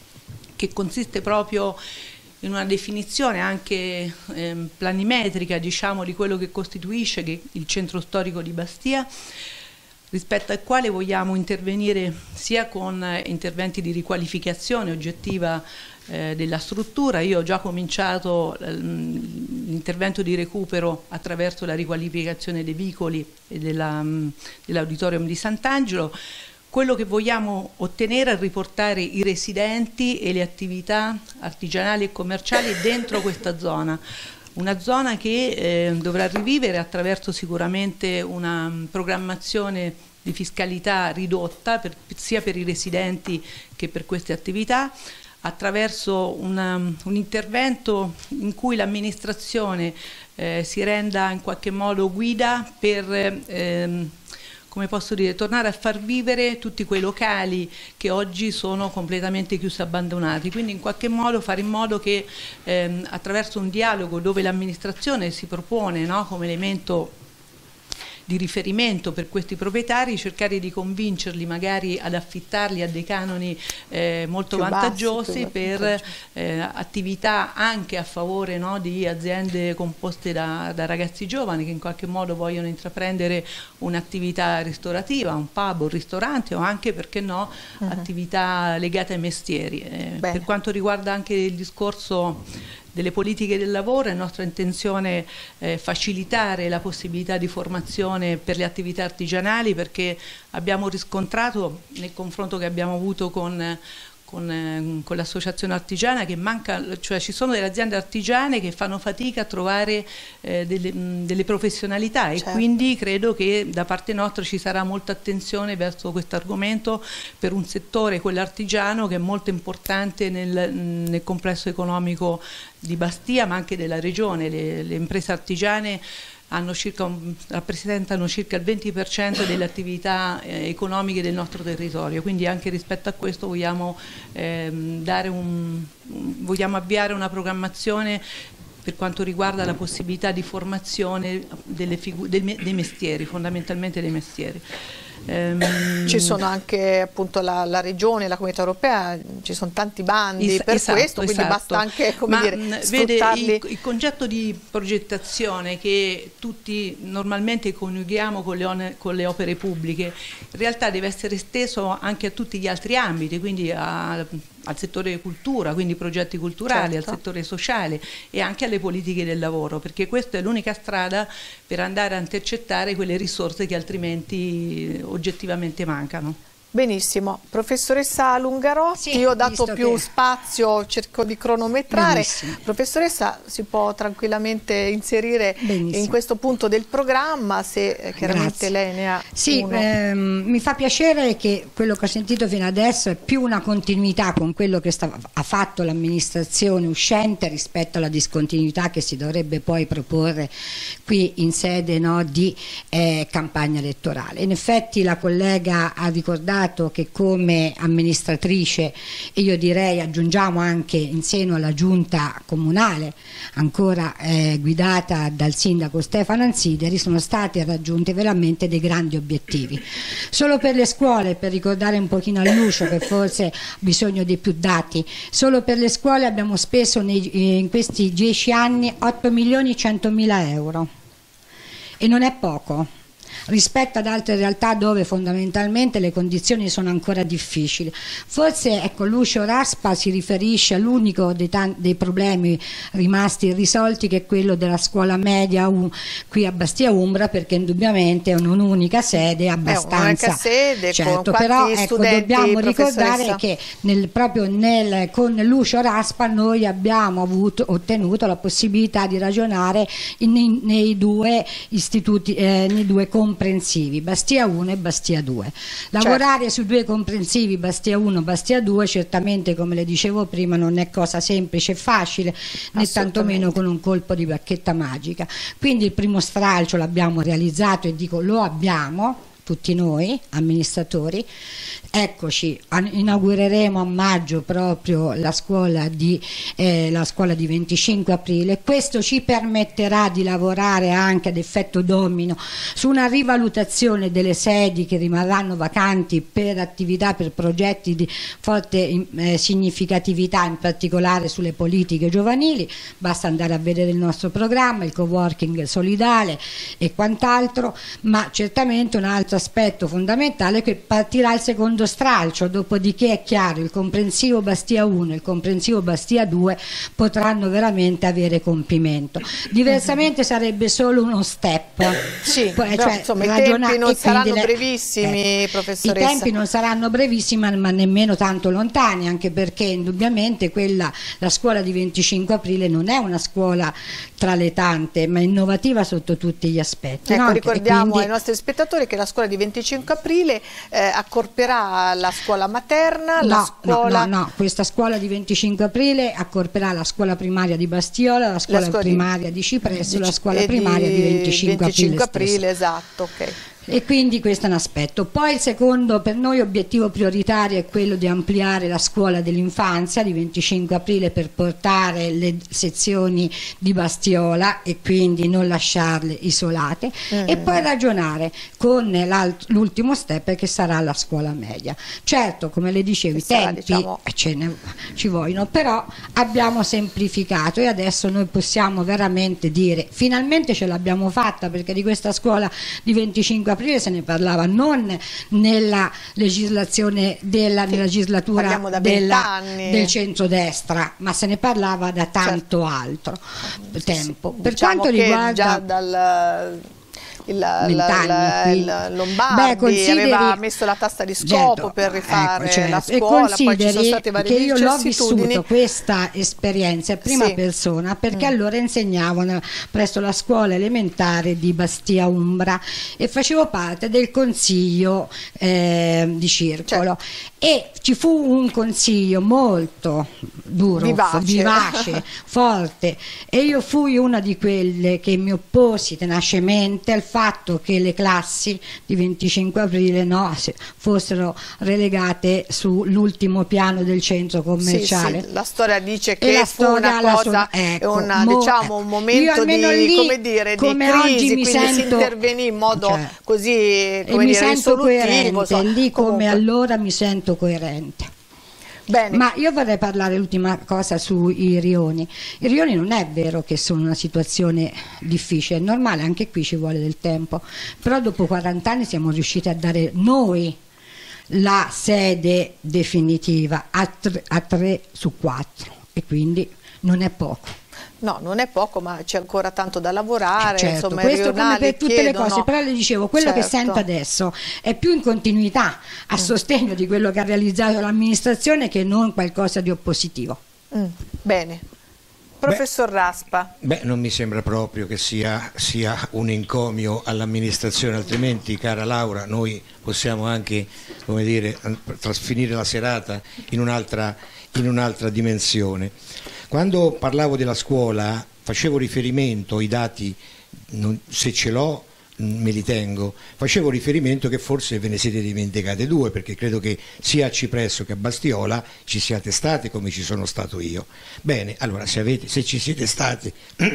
che consiste proprio in una definizione anche eh, planimetrica, diciamo, di quello che costituisce che il centro storico di Bastia. rispetto al quale vogliamo intervenire sia con interventi di riqualificazione oggettiva eh, della struttura. Io ho già cominciato l'intervento di recupero attraverso la riqualificazione dei vicoli e dell'auditorium dell di Sant'Angelo. Quello che vogliamo ottenere è riportare i residenti e le attività artigianali e commerciali dentro questa zona. Una zona che eh, dovrà rivivere attraverso sicuramente una programmazione di fiscalità ridotta per, sia per i residenti che per queste attività, attraverso una, un intervento in cui l'amministrazione eh, si renda in qualche modo guida per eh, come posso dire, tornare a far vivere tutti quei locali che oggi sono completamente chiusi e abbandonati, quindi in qualche modo fare in modo che ehm, attraverso un dialogo dove l'amministrazione si propone, no, come elemento di riferimento per questi proprietari, cercare di convincerli magari ad affittarli a dei canoni eh, molto più vantaggiosi bassi, per eh, attività anche a favore, no, di aziende composte da, da ragazzi giovani che in qualche modo vogliono intraprendere un'attività ristorativa, un pub, un ristorante o anche, perché no, uh-huh. attività legate ai mestieri. Eh, per quanto riguarda anche il discorso delle politiche del lavoro, è nostra intenzione eh, facilitare la possibilità di formazione per le attività artigianali, perché abbiamo riscontrato nel confronto che abbiamo avuto con con, eh, con l'associazione artigiana che manca, cioè ci sono delle aziende artigiane che fanno fatica a trovare eh, delle, mh, delle professionalità, certo. E quindi credo che da parte nostra ci sarà molta attenzione verso questo argomento per un settore, quello artigiano, che è molto importante nel, nel complesso economico di Bastia ma anche della regione. Le, le imprese artigiane hanno circa, rappresentano circa il venti per cento delle attività eh, economiche del nostro territorio, quindi anche rispetto a questo vogliamo, ehm, dare un, vogliamo avviare una programmazione per quanto riguarda la possibilità di formazione delle del, dei mestieri, fondamentalmente dei mestieri. Um, ci sono anche appunto la, la regione, la comunità europea, ci sono tanti bandi es per esatto, questo, quindi esatto. basta anche, come Ma, dire, vede, sfruttarli. il, il concetto di progettazione che tutti normalmente coniughiamo con le, con le opere pubbliche, in realtà deve essere esteso anche a tutti gli altri ambiti, quindi a, al settore cultura, quindi progetti culturali, certo. Al settore sociale e anche alle politiche del lavoro, perché questa è l'unica strada per andare a intercettare quelle risorse che altrimenti oggettivamente mancano. Benissimo, professoressa Lungarotti, sì, io ho dato più che... spazio, cerco di cronometrare. Benissimo. Professoressa, si può tranquillamente inserire Benissimo. In questo punto del programma, se eh, chiaramente Grazie. Lei ne ha Sì, uno. Ehm, mi fa piacere che quello che ho sentito fino adesso è più una continuità con quello che sta, ha fatto l'amministrazione uscente rispetto alla discontinuità che si dovrebbe poi proporre qui in sede, no, di eh, campagna elettorale. In effetti la collega ha ricordato che come amministratrice, e io direi aggiungiamo anche in seno alla giunta comunale ancora eh, guidata dal sindaco Stefano Ansideri, sono stati raggiunti veramente dei grandi obiettivi. Solo per le scuole, per ricordare un pochino a Lucio che forse ha bisogno di più dati, solo per le scuole abbiamo speso nei, in questi dieci anni otto milioni centomila euro e non è poco rispetto ad altre realtà dove fondamentalmente le condizioni sono ancora difficili. Forse, ecco, Lucio Raspa si riferisce all'unico dei, dei problemi rimasti irrisolti, che è quello della scuola media um, qui a Bastia Umbra, perché indubbiamente è un'unica sede abbastanza, è sede, certo, però ecco, dobbiamo ricordare che nel, proprio nel, con Lucio Raspa noi abbiamo avuto, ottenuto la possibilità di ragionare in, in, nei due istituti, eh, nei due comprensivi, Bastia uno e Bastia due. Lavorare certo. Su due comprensivi, Bastia uno, Bastia due, certamente, come le dicevo prima, non è cosa semplice e facile, né tantomeno con un colpo di bacchetta magica. Quindi il primo stralcio l'abbiamo realizzato, e dico lo abbiamo, tutti noi amministratori. Eccoci, inaugureremo a maggio proprio la scuola di, eh, la scuola di venticinque aprile. Questo ci permetterà di lavorare anche ad effetto domino su una rivalutazione delle sedi che rimarranno vacanti per attività, per progetti di forte eh, significatività, in particolare sulle politiche giovanili. Basta andare a vedere il nostro programma, il coworking solidale e quant'altro, ma certamente un'altra altro aspetto fondamentale è che partirà il secondo stralcio, dopodiché è chiaro, il comprensivo Bastia uno e il comprensivo Bastia due potranno veramente avere compimento. Diversamente sarebbe solo uno step. Sì, Poi, però, cioè, insomma, i tempi non saranno le, brevissimi, eh, professoressa. I tempi non saranno brevissimi, ma nemmeno tanto lontani, anche perché indubbiamente quella, la scuola di venticinque aprile non è una scuola tra le tante, ma innovativa sotto tutti gli aspetti. Ecco, no? ricordiamo quindi... ai nostri spettatori che la scuola di venticinque aprile eh, accorperà la scuola materna, no, la scuola... No, no, no, questa scuola di venticinque aprile accorperà la scuola primaria di Bastiola, la scuola, la scuola primaria di, di Cipresso, di, la scuola primaria di, di venticinque aprile, aprile esatto, ok. E quindi questo è un aspetto. Poi il secondo, per noi obiettivo prioritario è quello di ampliare la scuola dell'infanzia di venticinque aprile per portare le sezioni di Bastiola e quindi non lasciarle isolate, mm. e poi ragionare con l'ultimo step che sarà la scuola media. Certo, come le dicevo, i tempi diciamo... ce ne, ci vogliono, però abbiamo semplificato e adesso noi possiamo veramente dire finalmente ce l'abbiamo fatta, perché di questa scuola di venticinque aprile se ne parlava non nella legislazione della nella legislatura della, del centrodestra, ma se ne parlava da tanto certo. altro tempo. Per diciamo quanto riguarda già dal il, la, la, il Lombardi Beh, aveva messo la tasta di scopo certo, per rifare ecco, certo. la scuola, poi ci sono state varie che io l'ho vissuto questa esperienza in prima sì. persona, perché mm. allora insegnavo nel, presso la scuola elementare di Bastia Umbra e facevo parte del consiglio eh, di circolo, certo. e ci fu un consiglio molto duro, vivace, vivace forte, e io fui una di quelle che mi opposi tenacemente al fatto che le classi di venticinque aprile no, fossero relegate sull'ultimo piano del centro commerciale. Sì, sì, la storia dice che fu una cosa, ecco, una, mo, diciamo un momento di, lì, come dire, come di crisi, quindi sento, si intervenì in modo cioè, così come e dire, mi sento coerente, so, lì come comunque. allora mi sento coerente. Bene. Ma io vorrei parlare l'ultima cosa sui rioni. I rioni non è vero che sono una situazione difficile, è normale, anche qui ci vuole del tempo, però dopo quaranta anni siamo riusciti a dare noi la sede definitiva a tre, a tre su quattro e quindi non è poco. No, non è poco, ma c'è ancora tanto da lavorare, certo, insomma, questo come per tutte chiedono... le cose, però le dicevo, quello certo. che sento adesso è più in continuità, a mm. sostegno di quello che ha realizzato l'amministrazione che non qualcosa di oppositivo. Mm. Bene. Professor beh, Raspa. Beh, non mi sembra proprio che sia, sia un encomio all'amministrazione, altrimenti, cara Laura, noi possiamo anche, come dire, trasfinire la serata in un'altra in un'altra dimensione. Quando parlavo della scuola facevo riferimento, i dati non, se ce l'ho me li tengo, facevo riferimento che forse ve ne siete dimenticate due, perché credo che sia a Cipresso che a Bastiola ci siate state come ci sono stato io. Bene, allora se, avete, se ci siete stati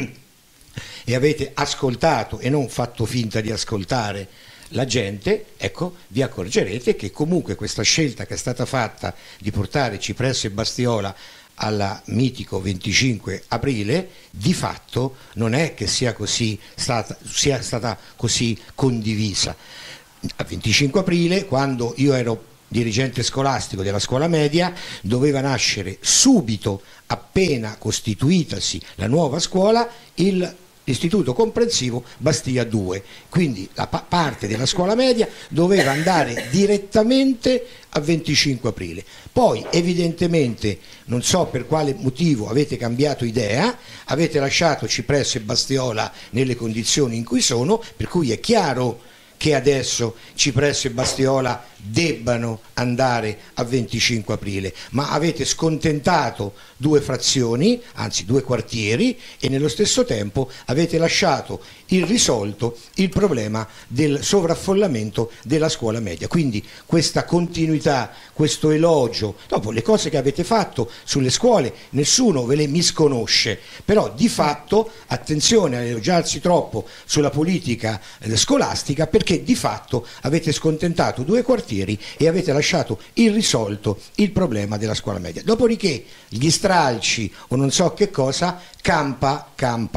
e avete ascoltato e non fatto finta di ascoltare la gente, ecco, vi accorgerete che comunque questa scelta che è stata fatta di portare Cipresso e Bastiola alla mitico venticinque aprile, di fatto non è che sia, così stata, sia stata così condivisa. A venticinque aprile, quando io ero dirigente scolastico della scuola media, doveva nascere subito, appena costituitasi la nuova scuola, il Istituto comprensivo Bastia due, quindi la pa parte della scuola media doveva andare direttamente a venticinque aprile. Poi evidentemente, non so per quale motivo avete cambiato idea, avete lasciato Cipresso e Bastiola nelle condizioni in cui sono, per cui è chiaro che adesso Cipresso e Bastiola debbano andare a venticinque aprile, ma avete scontentato due frazioni, anzi due quartieri, e nello stesso tempo avete lasciato irrisolto il problema del sovraffollamento della scuola media. Quindi questa continuità, questo elogio, dopo le cose che avete fatto sulle scuole nessuno ve le misconosce, però di fatto attenzione a elogiarsi troppo sulla politica eh, scolastica, perché di fatto avete scontentato due quartieri e avete lasciato irrisolto il problema della scuola media. Dopodiché gli stralci o non so che cosa, campa, campa,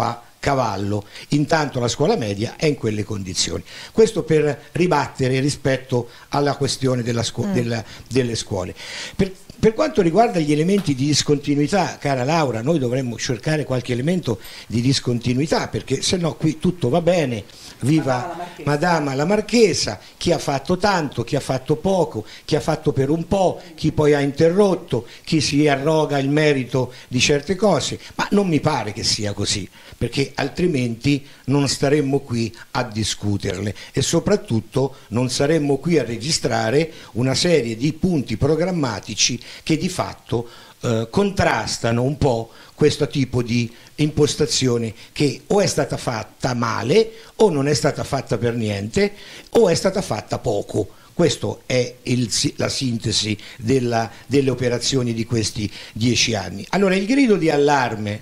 cavallo, intanto la scuola media è in quelle condizioni. Questo per ribattere rispetto alla questione della scu- mm. della, delle scuole. Per, Per quanto riguarda gli elementi di discontinuità, cara Laura, noi dovremmo cercare qualche elemento di discontinuità, perché se no qui tutto va bene, viva Madama la Marchesa, chi ha fatto tanto, chi ha fatto poco, chi ha fatto per un po', chi poi ha interrotto, chi si arroga il merito di certe cose, ma non mi pare che sia così, perché altrimenti non staremmo qui a discuterle e soprattutto non saremmo qui a registrare una serie di punti programmatici che di fatto eh, contrastano un po' questo tipo di impostazione che o è stata fatta male o non è stata fatta per niente o è stata fatta poco. Questa è il, la sintesi della, delle operazioni di questi dieci anni. Allora il grido di allarme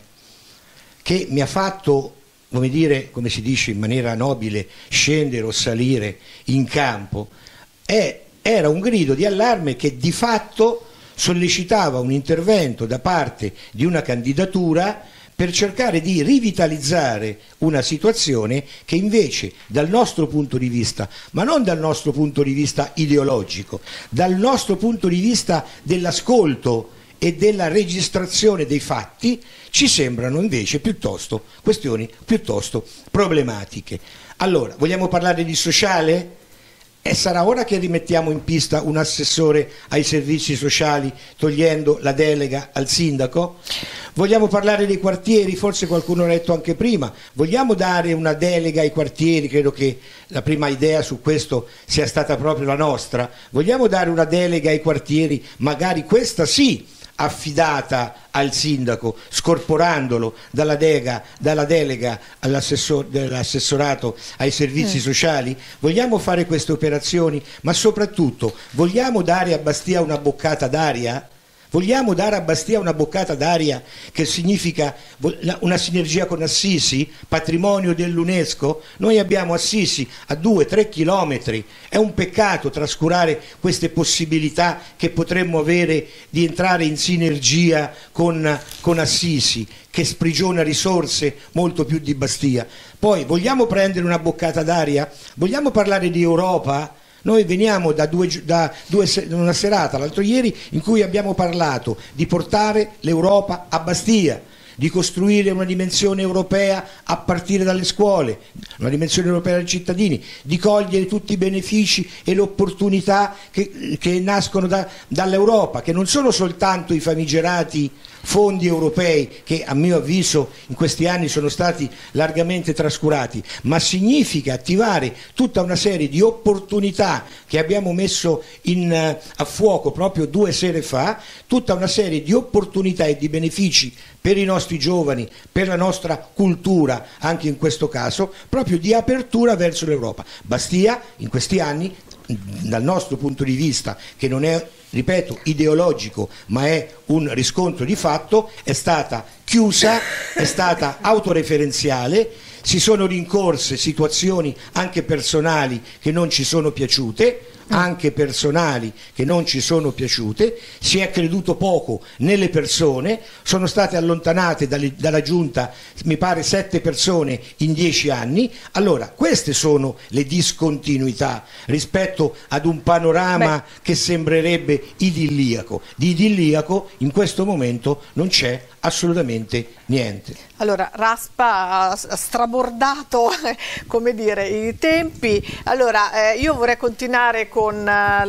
che mi ha fatto, come dire, come si dice in maniera nobile, scendere o salire in campo, è, era un grido di allarme che di fatto sollecitava un intervento da parte di una candidatura per cercare di rivitalizzare una situazione che invece dal nostro punto di vista, ma non dal nostro punto di vista ideologico, dal nostro punto di vista dell'ascolto e della registrazione dei fatti, ci sembrano invece piuttosto questioni piuttosto problematiche. Allora, vogliamo parlare di sociale? E sarà ora che rimettiamo in pista un assessore ai servizi sociali togliendo la delega al sindaco? Vogliamo parlare dei quartieri? Forse qualcuno ha detto anche prima. Vogliamo dare una delega ai quartieri? Credo che la prima idea su questo sia stata proprio la nostra. Vogliamo dare una delega ai quartieri? Magari questa sì, affidata al sindaco, scorporandolo dalla, dega, dalla delega all'assessor, dell'assessorato ai servizi mm. sociali. Vogliamo fare queste operazioni, ma soprattutto vogliamo dare a Bastia una boccata d'aria? Vogliamo dare a Bastia una boccata d'aria che significa una sinergia con Assisi, patrimonio dell'UNESCO? Noi abbiamo Assisi a due tre chilometri, è un peccato trascurare queste possibilità che potremmo avere di entrare in sinergia con, con Assisi, che sprigiona risorse molto più di Bastia. Poi vogliamo prendere una boccata d'aria? Vogliamo parlare di Europa? Noi veniamo da, due, da due, una serata l'altro ieri in cui abbiamo parlato di portare l'Europa a Bastia, di costruire una dimensione europea a partire dalle scuole, una dimensione europea dei cittadini, di cogliere tutti i benefici e le opportunità che, che nascono da, dall'Europa, che non sono soltanto i famigerati fondi europei che a mio avviso in questi anni sono stati largamente trascurati, ma significa attivare tutta una serie di opportunità che abbiamo messo in, a fuoco proprio due sere fa, tutta una serie di opportunità e di benefici per i nostri giovani, per la nostra cultura, anche in questo caso, proprio di apertura verso l'Europa. Bastia in questi anni, dal nostro punto di vista, che non è, ripeto, ideologico, ma è un riscontro di fatto, è stata chiusa, è stata autoreferenziale, si sono rincorse situazioni anche personali che non ci sono piaciute, anche personali che non ci sono piaciute, si è creduto poco nelle persone, sono state allontanate dalle, dalla giunta mi pare sette persone in dieci anni. Allora queste sono le discontinuità rispetto ad un panorama Beh. che sembrerebbe idilliaco. Di idilliaco in questo momento non c'è assolutamente niente. Allora, Raspa ha strabordato, come dire, i tempi. Allora, eh, io vorrei continuare con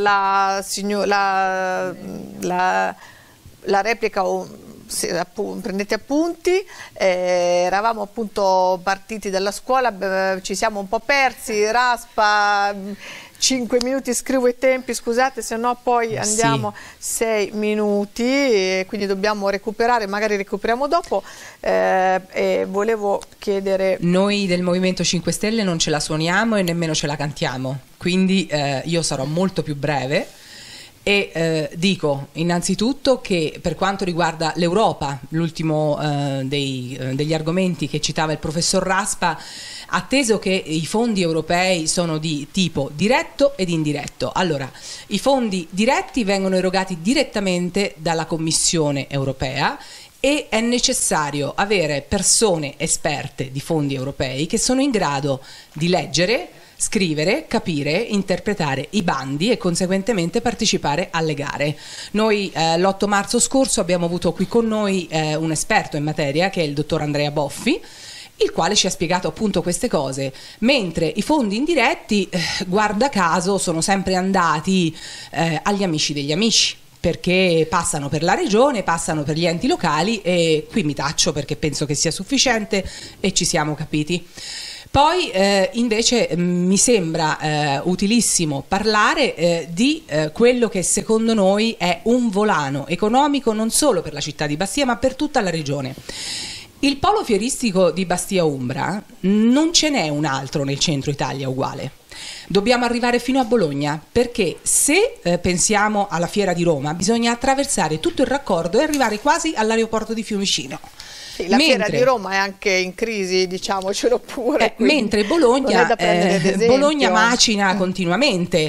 la, signor, la, la, la replica, o, se, appunto, prendete appunti, eh, eravamo appunto partiti dalla scuola, ci siamo un po' persi, Raspa... cinque minuti, scrivo i tempi, scusate, se no poi andiamo sei minuti e quindi dobbiamo recuperare, magari recuperiamo dopo. Eh, e volevo chiedere... Noi del Movimento cinque Stelle non ce la suoniamo e nemmeno ce la cantiamo, quindi eh, io sarò molto più breve e eh, dico innanzitutto che per quanto riguarda l'Europa, l'ultimo eh, dei, eh, degli argomenti che citava il professor Raspa, atteso che i fondi europei sono di tipo diretto ed indiretto. Allora, i fondi diretti vengono erogati direttamente dalla Commissione europea e è necessario avere persone esperte di fondi europei che sono in grado di leggere, scrivere, capire, interpretare i bandi e conseguentemente partecipare alle gare. Noi eh, l'otto marzo scorso abbiamo avuto qui con noi eh, un esperto in materia, che è il dottor Andrea Boffi, il quale ci ha spiegato appunto queste cose, mentre i fondi indiretti, eh, guarda caso, sono sempre andati eh, agli amici degli amici, perché passano per la regione, passano per gli enti locali, e qui mi taccio perché penso che sia sufficiente e ci siamo capiti. Poi eh, invece mh, mi sembra eh, utilissimo parlare eh, di eh, quello che secondo noi è un volano economico non solo per la città di Bastia ma per tutta la regione. Il polo fieristico di Bastia Umbra non ce n'è un altro nel centro Italia uguale. Dobbiamo arrivare fino a Bologna, perché se eh, pensiamo alla Fiera di Roma bisogna attraversare tutto il raccordo e arrivare quasi all'aeroporto di Fiumicino. Sì, la mentre, Fiera di Roma è anche in crisi, diciamocelo pure. Eh, mentre Bologna, eh, Bologna macina mm. continuamente.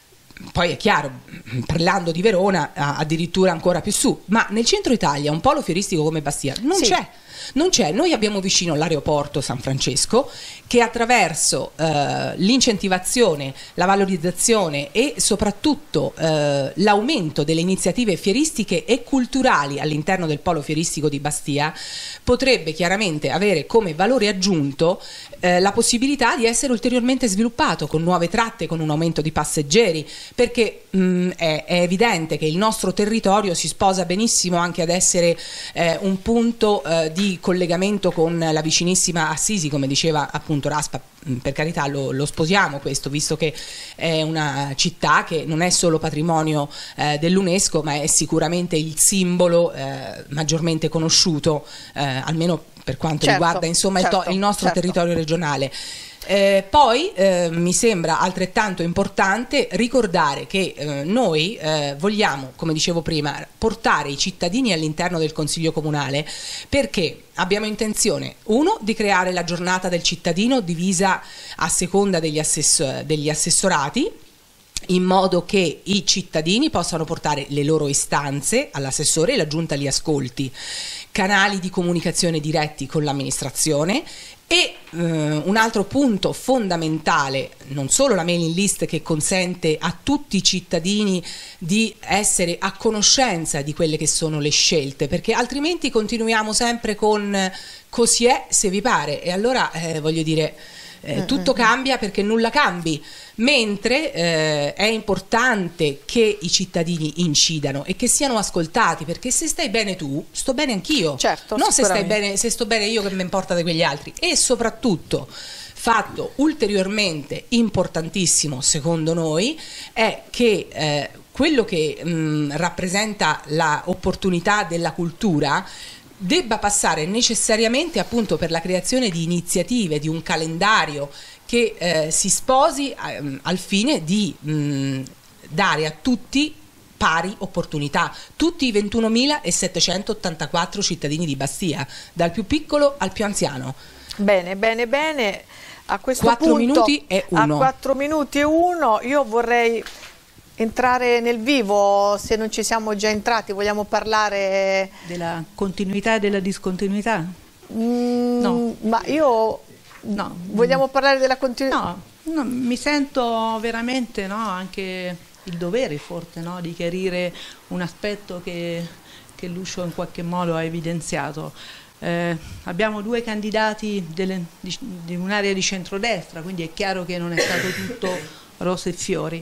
Poi è chiaro, parlando di Verona, addirittura ancora più su, ma nel centro Italia un polo fieristico come Bastia non sì. c'è. Non c'è. Noi abbiamo vicino l'aeroporto San Francesco che attraverso eh, l'incentivazione, la valorizzazione e soprattutto eh, l'aumento delle iniziative fieristiche e culturali all'interno del polo fieristico di Bastia potrebbe chiaramente avere come valore aggiunto eh, la possibilità di essere ulteriormente sviluppato con nuove tratte, con un aumento di passeggeri, perché mh, è, è evidente che il nostro territorio si sposa benissimo anche ad essere eh, un punto eh, di collegamento con la vicinissima Assisi, come diceva appunto Raspa. Per carità lo, lo sposiamo questo, visto che è una città che non è solo patrimonio eh, dell'UNESCO, ma è sicuramente il simbolo eh, maggiormente conosciuto, eh, almeno per quanto certo, riguarda insomma certo, il, il nostro certo. territorio regionale. Eh, poi eh, mi sembra altrettanto importante ricordare che eh, noi eh, vogliamo, come dicevo prima, portare i cittadini all'interno del Consiglio Comunale, perché abbiamo intenzione, uno, di creare la giornata del cittadino divisa a seconda degli, assess- degli assessorati, in modo che i cittadini possano portare le loro istanze all'assessore e la giunta li ascolti, canali di comunicazione diretti con l'amministrazione. E eh, un altro punto fondamentale, non solo la mailing list che consente a tutti i cittadini di essere a conoscenza di quelle che sono le scelte, perché altrimenti continuiamo sempre con così è se vi pare, e allora eh, voglio dire eh, tutto cambia perché nulla cambi, mentre eh, è importante che i cittadini incidano e che siano ascoltati, perché se stai bene tu, sto bene anch'io, certo, non se stai bene, se sto bene io che mi importa di quegli altri. E soprattutto, fatto ulteriormente importantissimo secondo noi, è che eh, quello che mh, rappresenta l'opportunità della cultura debba passare necessariamente appunto per la creazione di iniziative, di un calendario che eh, si sposi eh, al fine di mh, dare a tutti pari opportunità, tutti i ventunomilasettecentottantaquattro cittadini di Bastia, dal più piccolo al più anziano. Bene, bene, bene. A questo quattro punto, minuti e uno. A quattro minuti e uno, io vorrei entrare nel vivo, se non ci siamo già entrati. Vogliamo parlare della continuità e della discontinuità? Mm, no. Ma io... No. Vogliamo parlare della continuità? No, no, mi sento veramente, no, anche il dovere forse, no, di chiarire un aspetto che, che Lucio in qualche modo ha evidenziato. Eh, abbiamo due candidati delle, di, di un'area di centrodestra, quindi è chiaro che non è stato tutto rose e fiori.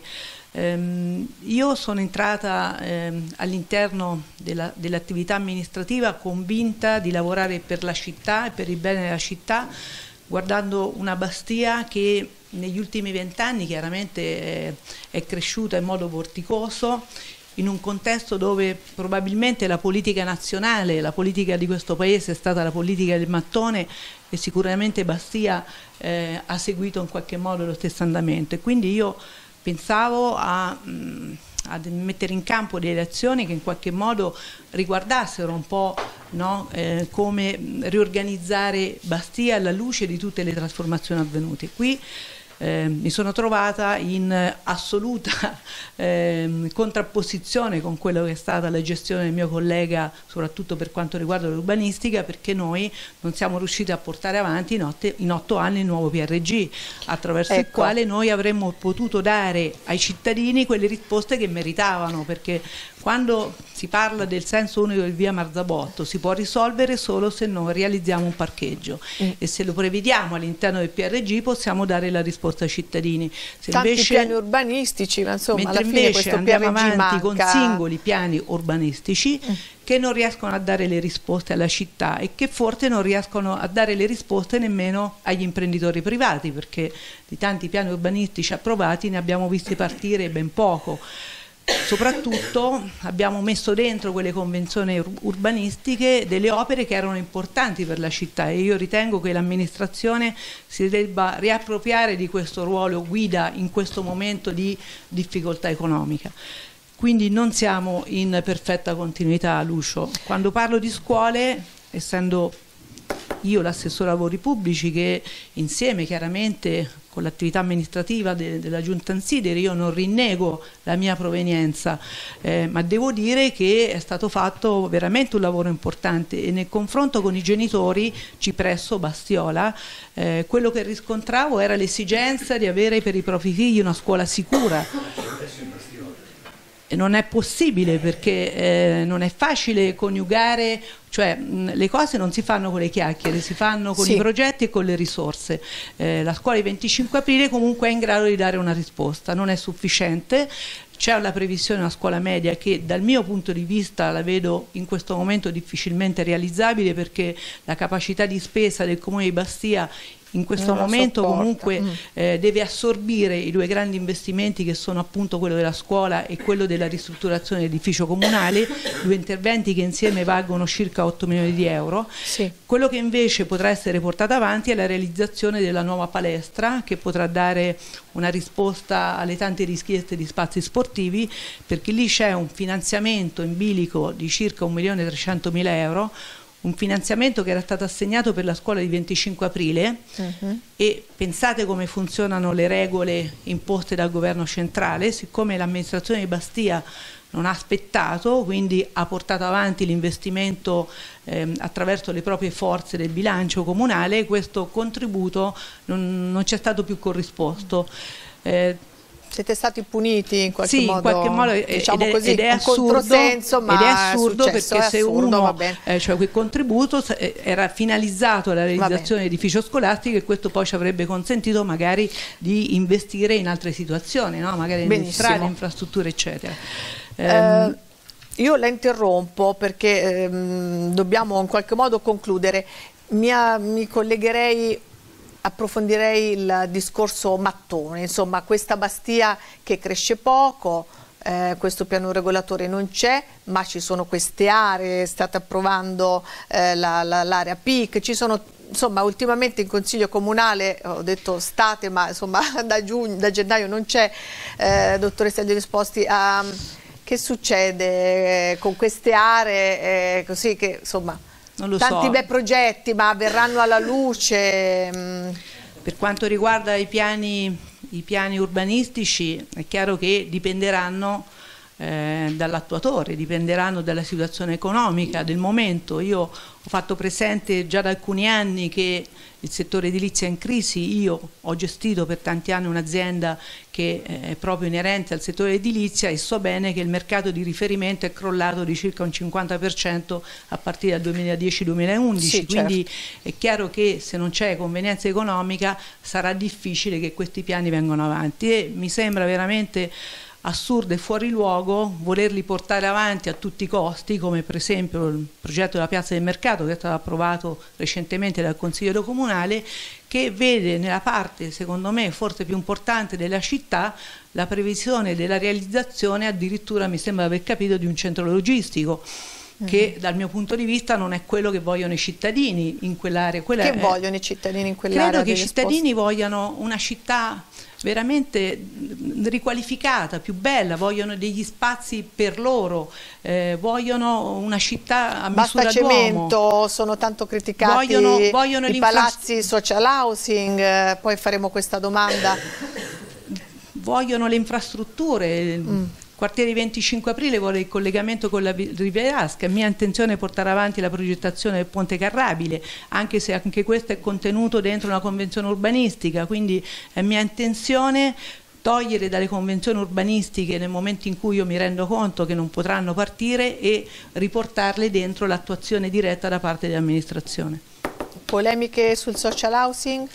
Um, io sono entrata um, all'interno della, dell'attività amministrativa convinta di lavorare per la città e per il bene della città, guardando una Bastia che negli ultimi vent'anni chiaramente è, è cresciuta in modo vorticoso, in un contesto dove probabilmente la politica nazionale, la politica di questo paese è stata la politica del mattone, e sicuramente Bastia eh, ha seguito in qualche modo lo stesso andamento. E quindi io pensavo a, mh, a mettere in campo delle azioni che in qualche modo riguardassero un po', no, eh, come riorganizzare Bastia alla luce di tutte le trasformazioni avvenute. Qui Eh, mi sono trovata in assoluta eh, contrapposizione con quello che è stata la gestione del mio collega, soprattutto per quanto riguarda l'urbanistica, perché noi non siamo riusciti a portare avanti in, otte, in otto anni il nuovo P R G, attraverso ecco. il quale noi avremmo potuto dare ai cittadini quelle risposte che meritavano, perché quando si parla del senso unico del via Marzabotto si può risolvere solo se noi realizziamo un parcheggio mm. e se lo prevediamo all'interno del P R G possiamo dare la risposta ai cittadini. Se Tanti invece, piani urbanistici, ma insomma mentre alla fine invece questo andiamo P R G avanti manca. con singoli piani urbanistici mm. che non riescono a dare le risposte alla città e che forse non riescono a dare le risposte nemmeno agli imprenditori privati, perché di tanti piani urbanistici approvati ne abbiamo visti partire ben poco. Soprattutto abbiamo messo dentro quelle convenzioni ur urbanistiche delle opere che erano importanti per la città e io ritengo che l'amministrazione si debba riappropriare di questo ruolo guida in questo momento di difficoltà economica. Quindi non siamo in perfetta continuità, Lucio. Quando parlo di scuole, essendo io l'assessore ai lavori pubblici che insieme chiaramente con l'attività amministrativa de, della Giunta Ansideri io non rinnego la mia provenienza, eh, ma devo dire che è stato fatto veramente un lavoro importante e nel confronto con i genitori Cipresso, Bastiola, eh, quello che riscontravo era l'esigenza di avere per i propri figli una scuola sicura. E non è possibile perché eh, non è facile coniugare, cioè mh, le cose non si fanno con le chiacchiere, si fanno con sì. i progetti e con le risorse. Eh, la scuola di venticinque aprile comunque è in grado di dare una risposta, non è sufficiente. C'è la previsione di una scuola media che dal mio punto di vista la vedo in questo momento difficilmente realizzabile perché la capacità di spesa del Comune di Bastia in questo momento sopporta. comunque mm. eh, deve assorbire i due grandi investimenti che sono appunto quello della scuola e quello della ristrutturazione dell'edificio comunale, due interventi che insieme valgono circa otto milioni di euro. Sì. Quello che invece potrà essere portato avanti è la realizzazione della nuova palestra che potrà dare una risposta alle tante richieste di spazi sportivi, perché lì c'è un finanziamento in bilico di circa un milione trecentomila euro, un finanziamento che era stato assegnato per la scuola di venticinque aprile uh-huh. e pensate come funzionano le regole imposte dal governo centrale, siccome l'amministrazione di Bastia non ha aspettato, quindi ha portato avanti l'investimento eh, attraverso le proprie forze del bilancio comunale, questo contributo non, non ci è stato più corrisposto. Eh, Siete stati puniti in qualche sì, modo? Sì, in qualche modo, diciamo ed, così, ed è assurdo, controsenso, ma ed è assurdo è perché successo, se assurdo, uno, eh, cioè quel contributo era finalizzato alla realizzazione di edificio scolastico e questo poi ci avrebbe consentito magari di investire in altre situazioni, no? Magari in strade, infrastrutture, eccetera. Eh, um, io la interrompo perché ehm, dobbiamo in qualche modo concludere. Mi, mi collegherei approfondirei il discorso mattone, insomma questa Bastia che cresce poco, eh, questo piano regolatore non c'è, ma ci sono queste aree, state approvando eh, l'area la, la, P I C, ci sono insomma ultimamente in Consiglio Comunale, ho detto state, ma insomma da, giugno, da gennaio non c'è, eh, dottoressa Elvira Esposti, um, che succede con queste aree eh, così che insomma... Non lo Tanti so. bei progetti, ma verranno alla luce? Per quanto riguarda i piani, i piani urbanistici, è chiaro che dipenderanno eh, dall'attuatore, dipenderanno dalla situazione economica del momento. Io ho fatto presente già da alcuni anni che il settore edilizio è in crisi. Io ho gestito per tanti anni un'azienda che è proprio inerente al settore edilizia e so bene che il mercato di riferimento è crollato di circa un cinquanta per cento a partire dal duemiladieci duemilaundici, sì, quindi certo. È chiaro che se non c'è convenienza economica sarà difficile che questi piani vengano avanti e mi sembra veramente assurdo e fuori luogo volerli portare avanti a tutti i costi, come per esempio il progetto della Piazza del Mercato che è stato approvato recentemente dal Consiglio Comunale, che vede nella parte, secondo me, forse più importante della città la previsione della realizzazione, addirittura mi sembra aver capito, di un centro logistico. che dal mio punto di vista non è quello che vogliono i cittadini in quell'area. Quella che è, vogliono i cittadini in quell'area? Credo che i cittadini vogliano una città veramente riqualificata, più bella, vogliono degli spazi per loro, eh, vogliono una città a misura d'uomo. Basta cemento, sono tanto criticati vogliono, vogliono i palazzi social housing, eh, poi faremo questa domanda. Vogliono le infrastrutture. Mm. Quartiere venticinque aprile vuole il collegamento con la Rivierasca, è mia intenzione portare avanti la progettazione del ponte carrabile, anche se anche questo è contenuto dentro una convenzione urbanistica, quindi è mia intenzione togliere dalle convenzioni urbanistiche nel momento in cui io mi rendo conto che non potranno partire e riportarle dentro l'attuazione diretta da parte dell'amministrazione. Polemiche sul social housing?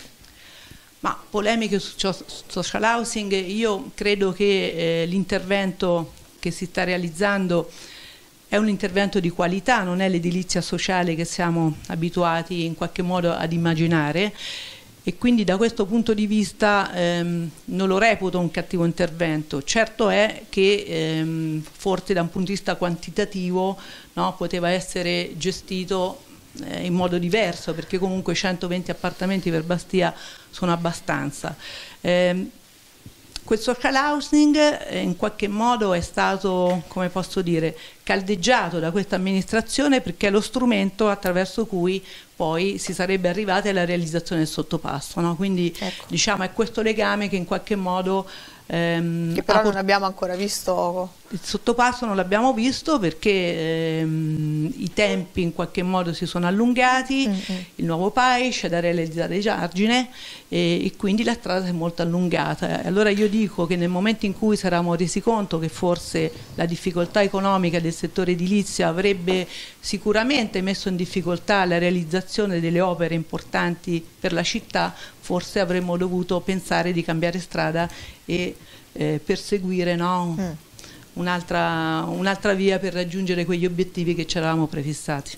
Ma polemiche su social housing, io credo che eh, l'intervento che si sta realizzando è un intervento di qualità, non è l'edilizia sociale che siamo abituati in qualche modo ad immaginare, e quindi da questo punto di vista ehm, non lo reputo un cattivo intervento. Certo è che ehm, forse da un punto di vista quantitativo, no, poteva essere gestito in modo diverso, perché comunque centoventi appartamenti per Bastia sono abbastanza. Eh, quel social housing eh, in qualche modo è stato, come posso dire, caldeggiato da questa amministrazione, perché è lo strumento attraverso cui poi si sarebbe arrivati alla realizzazione del sottopasso, no? Quindi ecco, diciamo è questo legame che in qualche modo ehm, che però non abbiamo ancora visto. Il sottopasso non l'abbiamo visto perché ehm, i tempi in qualche modo si sono allungati, mm-hmm. il nuovo P A I c'è da realizzare Giargine e, e quindi la strada è molto allungata. Allora io dico che nel momento in cui ci eravamo resi conto che forse la difficoltà economica del settore edilizio avrebbe sicuramente messo in difficoltà la realizzazione delle opere importanti per la città, forse avremmo dovuto pensare di cambiare strada e eh, perseguire, no? Mm. un'altra un'altra via per raggiungere quegli obiettivi che ci eravamo prefissati.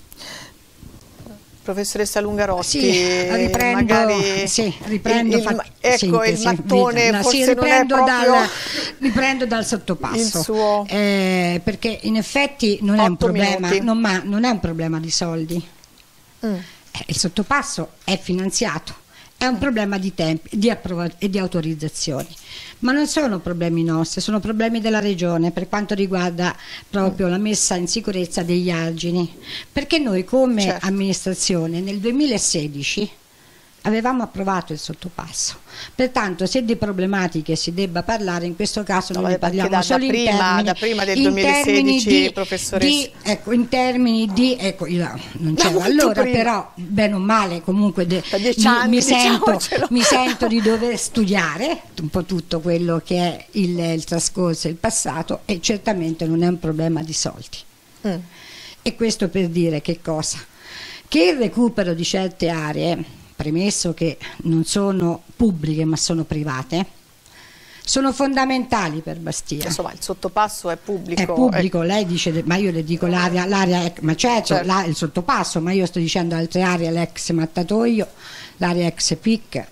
Professoressa Lungarotti, sì, riprendo, magari sì, riprendo il, il, ecco sintesi, il mattone no, forse sì, riprendo, non è proprio dal, riprendo dal sottopasso, il suo... eh, perché in effetti non è un problema, non, ma, non è un problema di soldi, mm. eh, il sottopasso è finanziato, è un problema di tempi di e di autorizzazioni, ma non sono problemi nostri, sono problemi della Regione per quanto riguarda proprio la messa in sicurezza degli argini, perché noi come certo. amministrazione nel duemilasedici avevamo approvato il sottopasso, pertanto se di problematiche si debba parlare in questo caso no, noi parliamo da, solo da in, prima, termini, da prima del in duemilasedici, termini di, professoressa. Di, ecco, in termini di, ecco, io non c'ero no, allora, prima. Però bene o male comunque de, mi, anni, mi, sento, mi sento di dover studiare un po' tutto quello che è il, il trascorso e il passato, e certamente non è un problema di soldi. Mm. E questo per dire che cosa? Che il recupero di certe aree, premesso che non sono pubbliche ma sono private, sono fondamentali per Bastia. Insomma, il sottopasso è pubblico. È pubblico, è... lei dice, ma io le dico l'area, l'area ma certo, certo. La, il sottopasso, ma io sto dicendo altre aree, l'ex Mattatoio, l'area ex P I C,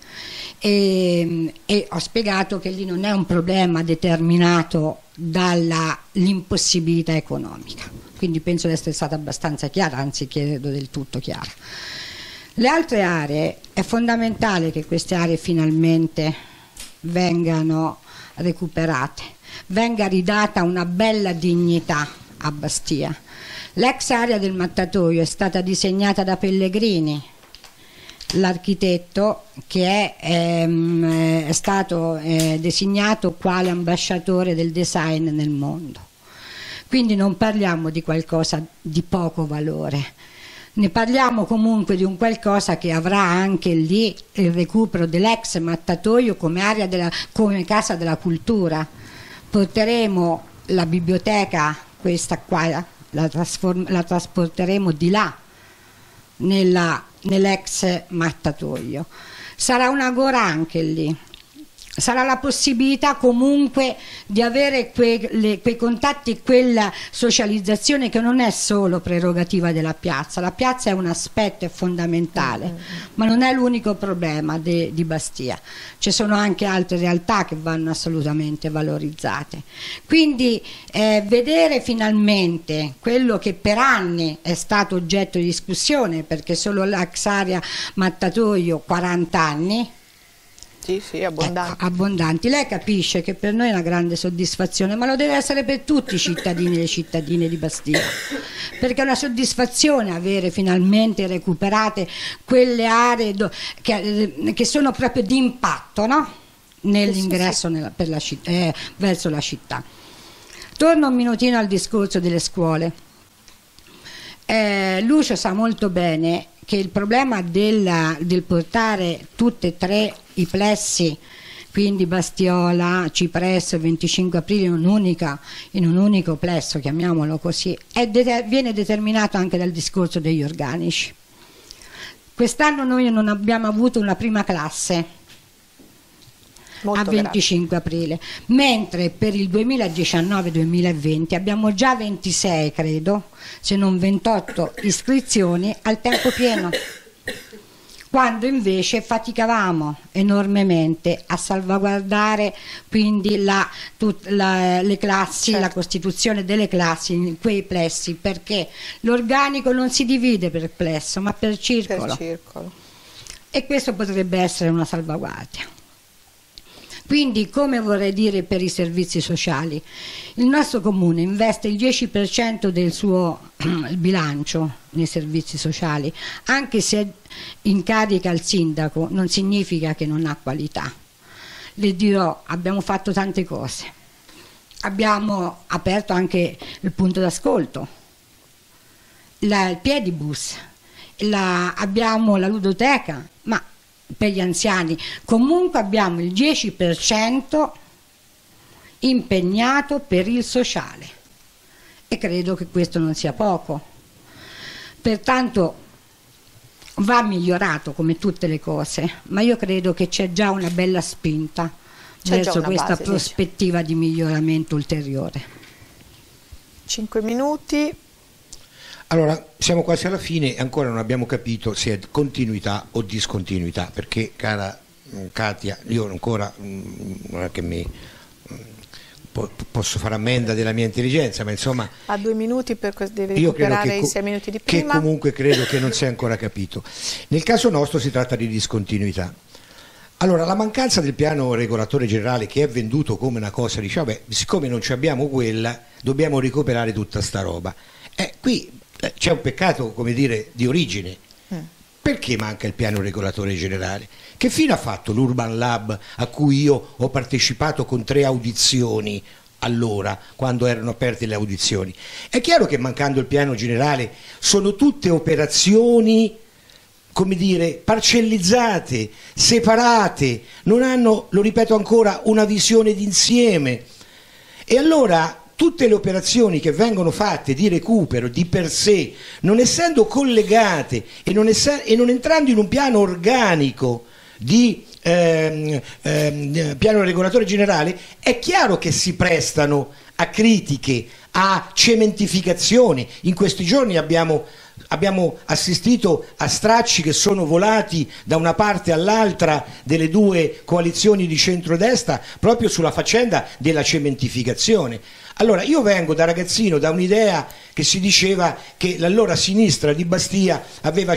e, e ho spiegato che lì non è un problema determinato dall'impossibilità economica, quindi penso di essere stata abbastanza chiara, anzi credo del tutto chiara. Le altre aree, è fondamentale che queste aree finalmente vengano recuperate, venga ridata una bella dignità a Bastia. L'ex area del Mattatoio è stata disegnata da Pellegrini, l'architetto che è, ehm, è stato eh, designato quale ambasciatore del design nel mondo. Quindi non parliamo di qualcosa di poco valore. Ne parliamo comunque di un qualcosa che avrà anche lì il recupero dell'ex Mattatoio come area della, come casa della cultura. Porteremo la biblioteca, questa qua, la, la trasporteremo di là, nella, nell'ex Mattatoio. Sarà un agora anche lì. sarà la possibilità comunque di avere quei, le, quei contatti e quella socializzazione che non è solo prerogativa della piazza. La piazza è un aspetto, è fondamentale, mm-hmm. ma non è l'unico problema de, di Bastia. Ci sono anche altre realtà che vanno assolutamente valorizzate. Quindi eh, vedere finalmente quello che per anni è stato oggetto di discussione, perché solo l'ex area Mattatoio quaranta anni, sì, sì, abbondanti. Ecco, abbondanti. Lei capisce che per noi è una grande soddisfazione, ma lo deve essere per tutti i cittadini e le cittadine di Bastia, perché è una soddisfazione avere finalmente recuperate quelle aree do, che, che sono proprio di impatto, no? Nell'ingresso sì, sì. per la città, eh, verso la città. Torno un minutino al discorso delle scuole. Eh, Lucio sa molto bene che il problema della, del portare tutte e tre i plessi, quindi Bastiola, Cipresso e venticinque aprile in, un'unica, in un unico plesso, chiamiamolo così, è de- viene determinato anche dal discorso degli organici. Quest'anno noi non abbiamo avuto una prima classe Molto a venticinque aprile, mentre per il duemiladiciannove duemilaventi abbiamo già ventisei, credo, se non ventotto iscrizioni al tempo pieno, quando invece faticavamo enormemente a salvaguardare quindi la, tut, la, le classi, certo. la costituzione delle classi in quei plessi, perché l'organico non si divide per plesso ma per circolo, per circolo. E questo potrebbe essere una salvaguardia. Quindi, come vorrei dire per i servizi sociali, il nostro comune investe il dieci per cento del suo bilancio nei servizi sociali, anche se incarica il sindaco non significa che non ha qualità. Le dirò, abbiamo fatto tante cose, abbiamo aperto anche il punto d'ascolto, il piedibus, la, abbiamo la ludoteca, ma per gli anziani comunque abbiamo il dieci per cento impegnato per il sociale e credo che questo non sia poco. Pertanto va migliorato come tutte le cose, ma io credo che c'è già una bella spinta c'è verso questa base, prospettiva dice. di miglioramento ulteriore. Cinque minuti. Allora, siamo quasi alla fine e ancora non abbiamo capito se è continuità o discontinuità, perché, cara Katia, io ancora non è che mi po posso fare ammenda della mia intelligenza, ma insomma... Ha due minuti per deve recuperare i sei minuti di prima. Che comunque credo che non sia ancora capito. Nel caso nostro si tratta di discontinuità. Allora, la mancanza del piano regolatore generale, che è venduto come una cosa, diciamo, beh, siccome non ci abbiamo quella, dobbiamo recuperare tutta sta roba. Eh, qui c'è un peccato, come dire, di origine. Mm. Perché manca il piano regolatore generale? Che fine ha fatto l'Urban Lab a cui io ho partecipato con tre audizioni allora, quando erano aperte le audizioni? È chiaro che mancando il piano generale sono tutte operazioni, come dire, parcellizzate, separate, non hanno, lo ripeto ancora, una visione d'insieme. E allora tutte le operazioni che vengono fatte di recupero di per sé, non essendo collegate e non, ess e non entrando in un piano organico di ehm, ehm, piano regolatore generale, è chiaro che si prestano a critiche, a cementificazione. In questi giorni abbiamo Abbiamo assistito a stracci che sono volati da una parte all'altra delle due coalizioni di centrodestra proprio sulla faccenda della cementificazione. Allora, io vengo da ragazzino da un'idea che si diceva che l'allora sinistra di Bastia aveva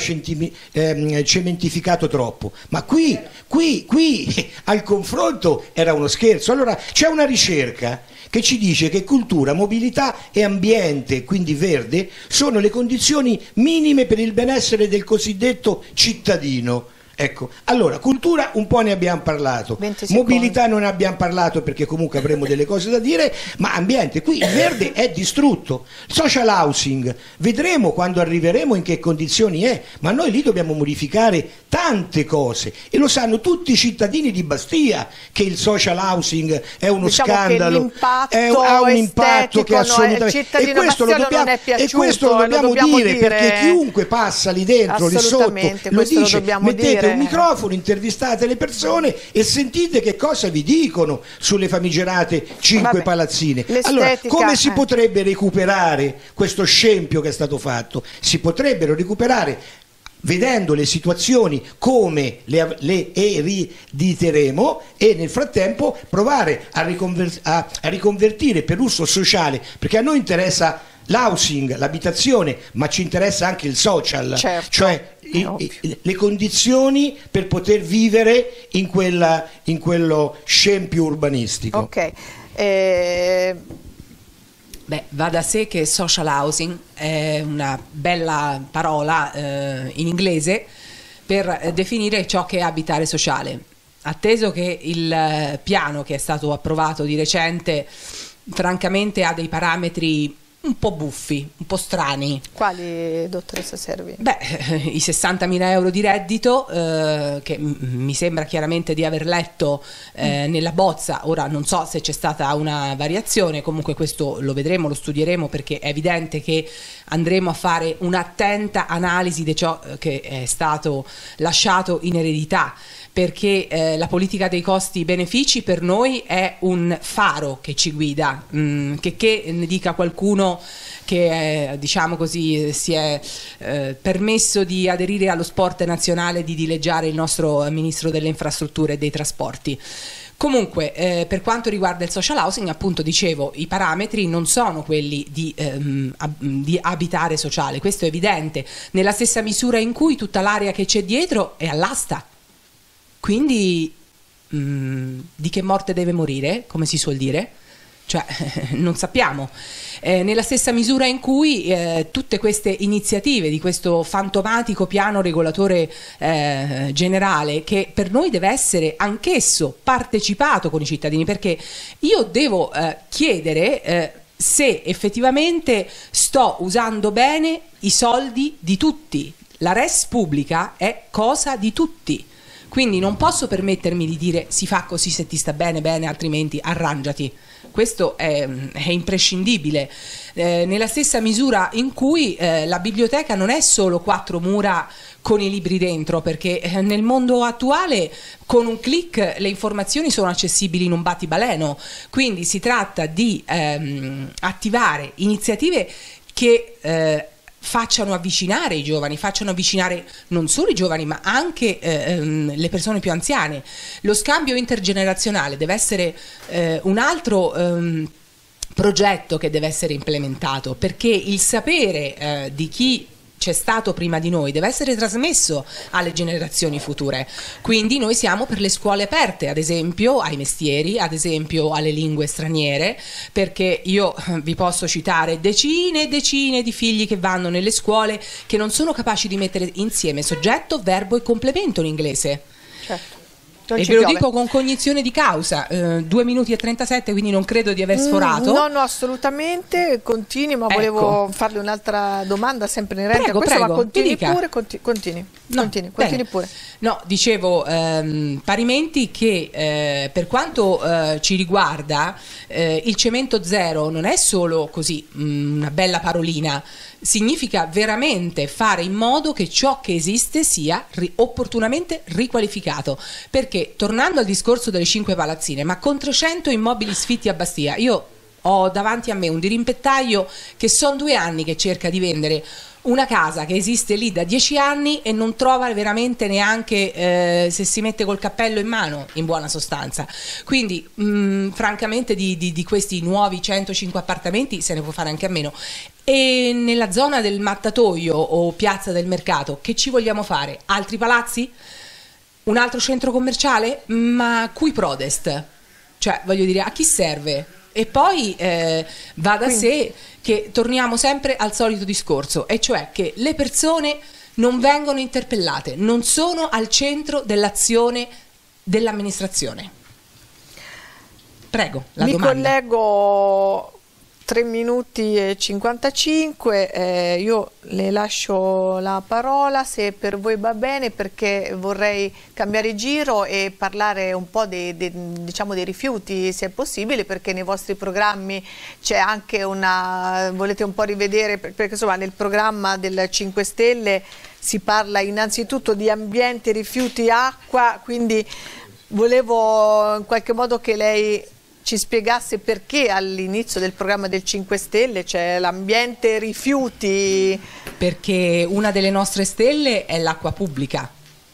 ehm, cementificato troppo, ma qui, qui, qui al confronto era uno scherzo. Allora c'è una ricerca che ci dice che cultura, mobilità e ambiente, quindi verde, sono le condizioni minime per il benessere del cosiddetto cittadino. Ecco, allora, cultura un po' ne abbiamo parlato, mobilità non ne abbiamo parlato perché comunque avremo delle cose da dire, ma ambiente, qui il verde è distrutto. Social housing, vedremo quando arriveremo in che condizioni è, ma noi lì dobbiamo modificare tante cose e lo sanno tutti i cittadini di Bastia che il social housing è uno diciamo scandalo, è, ha un impatto che assolutamente no, e questo lo dobbiamo, piaciuto, e questo lo dobbiamo, lo dobbiamo dire, dire perché chiunque passa lì dentro, lì sotto, lo dice, lo mettete prendete un microfono, intervistate le persone e sentite che cosa vi dicono sulle famigerate cinque Vabbè, palazzine. Allora, come si eh. potrebbe recuperare questo scempio che è stato fatto? Si potrebbero recuperare vedendo le situazioni come le, le erediteremo e nel frattempo provare a, riconver a, a riconvertire per uso sociale, perché a noi interessa l'housing, l'abitazione, ma ci interessa anche il social, certo, cioè i, i, le condizioni per poter vivere in, quella, in quello scempio urbanistico. Ok. Eh... Beh, va da sé che social housing è una bella parola eh, in inglese per eh, definire ciò che è abitare sociale, atteso che il eh, piano che è stato approvato di recente francamente ha dei parametri un po' buffi, un po' strani. Quali, dottoressa Servi? Beh, i sessantamila euro di reddito, eh, che mi sembra chiaramente di aver letto eh, mm. nella bozza. Ora non so se c'è stata una variazione, comunque questo lo vedremo, lo studieremo, perché è evidente che andremo a fare un'attenta analisi di ciò che è stato lasciato in eredità, perché eh, la politica dei costi-benefici per noi è un faro che ci guida, mm, che, che ne dica qualcuno che eh, diciamo così si è eh, permesso di aderire allo sport nazionale di dileggiare il nostro ministro delle infrastrutture e dei trasporti. Comunque, eh, per quanto riguarda il social housing, appunto dicevo, i parametri non sono quelli di, ehm, ab di abitare sociale, questo è evidente, nella stessa misura in cui tutta l'area che c'è dietro è all'asta. Quindi mh, di che morte deve morire, come si suol dire? Cioè, non sappiamo. Eh, nella stessa misura in cui eh, tutte queste iniziative di questo fantomatico piano regolatore eh, generale, che per noi deve essere anch'esso partecipato con i cittadini, perché io devo eh, chiedere eh, se effettivamente sto usando bene i soldi di tutti. La res pubblica è cosa di tutti. Quindi non posso permettermi di dire si fa così se ti sta bene, bene, altrimenti arrangiati. Questo è, è imprescindibile. Eh, nella stessa misura in cui eh, la biblioteca non è solo quattro mura con i libri dentro, perché eh, nel mondo attuale con un click le informazioni sono accessibili in un battibaleno. Quindi si tratta di ehm, attivare iniziative che eh, facciano avvicinare i giovani, facciano avvicinare non solo i giovani ma anche eh, le persone più anziane. Lo scambio intergenerazionale deve essere eh, un altro ehm, progetto che deve essere implementato, perché il sapere eh, di chi c'è stato prima di noi deve essere trasmesso alle generazioni future. Quindi noi siamo per le scuole aperte, ad esempio ai mestieri, ad esempio alle lingue straniere, perché io vi posso citare decine e decine di figli che vanno nelle scuole che non sono capaci di mettere insieme soggetto, verbo e complemento in inglese. Certo. Non e ve lo piove. Dico con cognizione di causa, eh, due minuti e trentasette, quindi non credo di aver sforato. Mm, no, no, assolutamente, continui, ma ecco. volevo farle un'altra domanda sempre inerente a questo, prego, ma continui pure, continui, continui, no, continui, continui pure. No, dicevo ehm, parimenti che eh, per quanto eh, ci riguarda eh, il cemento zero non è solo così mh, una bella parolina, significa veramente fare in modo che ciò che esiste sia ri opportunamente riqualificato, perché tornando al discorso delle cinque palazzine, ma con trecento immobili sfitti a Bastia, io ho davanti a me un dirimpettaio che sono due anni che cerca di vendere una casa che esiste lì da dieci anni e non trova veramente neanche eh, se si mette col cappello in mano, in buona sostanza. Quindi mh, francamente di, di, di questi nuovi centocinque appartamenti se ne può fare anche a meno. E nella zona del Mattatoio o Piazza del Mercato che ci vogliamo fare? Altri palazzi? Un altro centro commerciale? Ma cui prodest? Cioè voglio dire, a chi serve? E poi eh, va da sé che torniamo sempre al solito discorso, e cioè che le persone non vengono interpellate, non sono al centro dell'azione dell'amministrazione. Prego, la Mi domanda. collego tre minuti e cinquantacinque, eh, io le lascio la parola se per voi va bene, perché vorrei cambiare giro e parlare un po' dei, dei, diciamo dei rifiuti, se è possibile, perché nei vostri programmi c'è anche una, volete un po' rivedere, perché insomma nel programma del cinque Stelle si parla innanzitutto di ambiente, rifiuti, acqua, quindi volevo in qualche modo che lei ci spiegasse perché all'inizio del programma del cinque Stelle c'è l'ambiente, rifiuti. Perché una delle nostre stelle è l'acqua pubblica.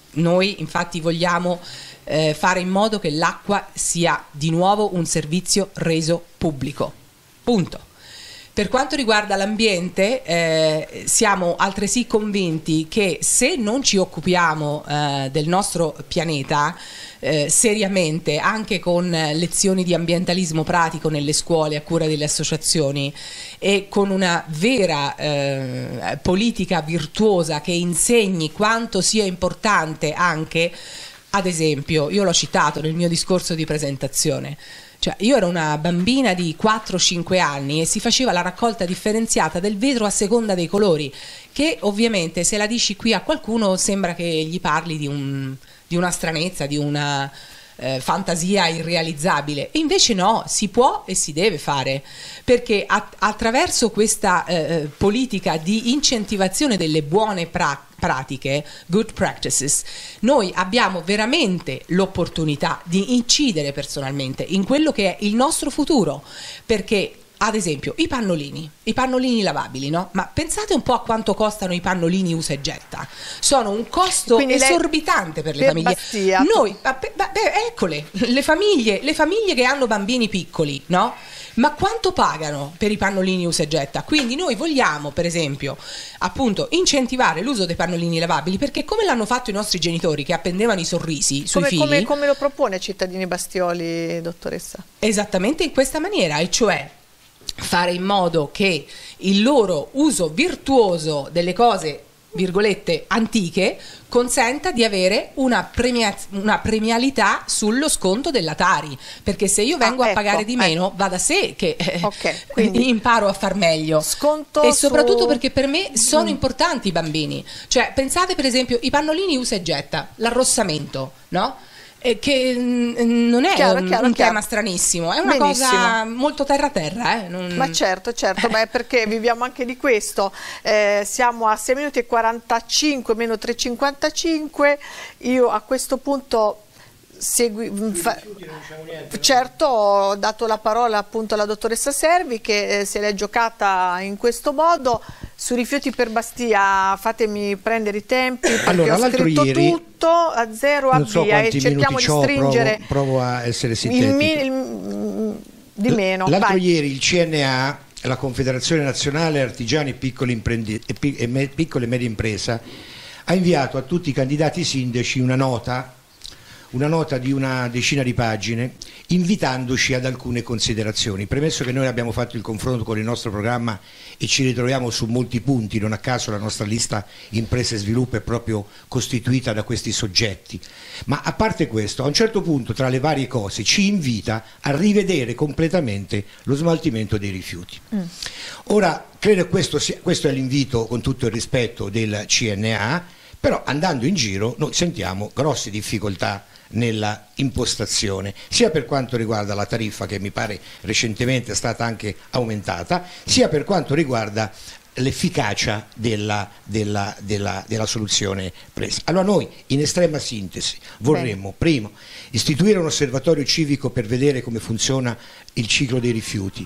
Noi infatti vogliamo eh, fare in modo che l'acqua sia di nuovo un servizio reso pubblico. Punto. Per quanto riguarda l'ambiente, eh, siamo altresì convinti che se non ci occupiamo eh, del nostro pianeta eh, seriamente, anche con lezioni di ambientalismo pratico nelle scuole a cura delle associazioni e con una vera eh, politica virtuosa che insegni quanto sia importante anche, ad esempio, io l'ho citato nel mio discorso di presentazione, cioè, io ero una bambina di quattro cinque anni e si faceva la raccolta differenziata del vetro a seconda dei colori, che ovviamente se la dici qui a qualcuno sembra che gli parli di, un, di una stranezza, di una eh, fantasia irrealizzabile, e invece no, si può e si deve fare, perché att- attraverso questa eh, politica di incentivazione delle buone pratiche, pratiche, good practices, noi abbiamo veramente l'opportunità di incidere personalmente in quello che è il nostro futuro, perché ad esempio i pannolini, i pannolini lavabili, no? Ma pensate un po' a quanto costano i pannolini usa e getta, sono un costo quindi esorbitante per le per famiglie. Bastia. Noi, beh, beh, eccole, le famiglie, le famiglie che hanno bambini piccoli, no? Ma quanto pagano per i pannolini usa e getta? Quindi noi vogliamo, per esempio, appunto incentivare l'uso dei pannolini lavabili, perché come l'hanno fatto i nostri genitori che appendevano i sorrisi sui come, figli. Come, come lo propone Cittadini Bastioli, dottoressa? Esattamente in questa maniera, e cioè fare in modo che il loro uso virtuoso delle cose, virgolette, antiche, consenta di avere una, premia una premialità sullo sconto della Tari, perché se io vengo ah, ecco, a pagare di meno ecco. va da sé che eh, okay, quindi imparo a far meglio, sconto e soprattutto su... perché per me sono mm. importanti i bambini, cioè pensate per esempio i pannolini usa e getta, l'arrossamento, no? Eh, che mh, non è chiaro, un, chiaro, un chiaro. tema stranissimo, è una Benissimo. cosa molto terra-terra. Eh? Non... Ma certo, certo, beh, perché viviamo anche di questo. Eh, siamo a sei minuti e quarantacinque, meno tre e cinquantacinque. Io a questo punto segui, fa, certo ho dato la parola appunto alla dottoressa Servi che eh, se l'è giocata in questo modo. Su rifiuti per Bastia fatemi prendere i tempi perché allora, ho scritto ieri, tutto a zero a so via e cerchiamo di stringere provo, provo a essere sintetico il, il, di meno. L'altro ieri il C N A, la Confederazione Nazionale Artigiani e Piccole, e, e me, Piccole e Medie Impresa, ha inviato a tutti i candidati sindaci una nota una nota di una decina di pagine invitandoci ad alcune considerazioni. Premesso che noi abbiamo fatto il confronto con il nostro programma e ci ritroviamo su molti punti, non a caso la nostra lista imprese e sviluppo è proprio costituita da questi soggetti, ma a parte questo, a un certo punto tra le varie cose ci invita a rivedere completamente lo smaltimento dei rifiuti. Mm. Ora, credo che questo, sia, questo è l'invito, con tutto il rispetto, del C N A, però andando in giro noi sentiamo grosse difficoltà nella impostazione, sia per quanto riguarda la tariffa che mi pare recentemente è stata anche aumentata, sia per quanto riguarda l'efficacia della, della, della, della soluzione presa. Allora noi in estrema sintesi vorremmo Bene. primo istituire un osservatorio civico per vedere come funziona il ciclo dei rifiuti,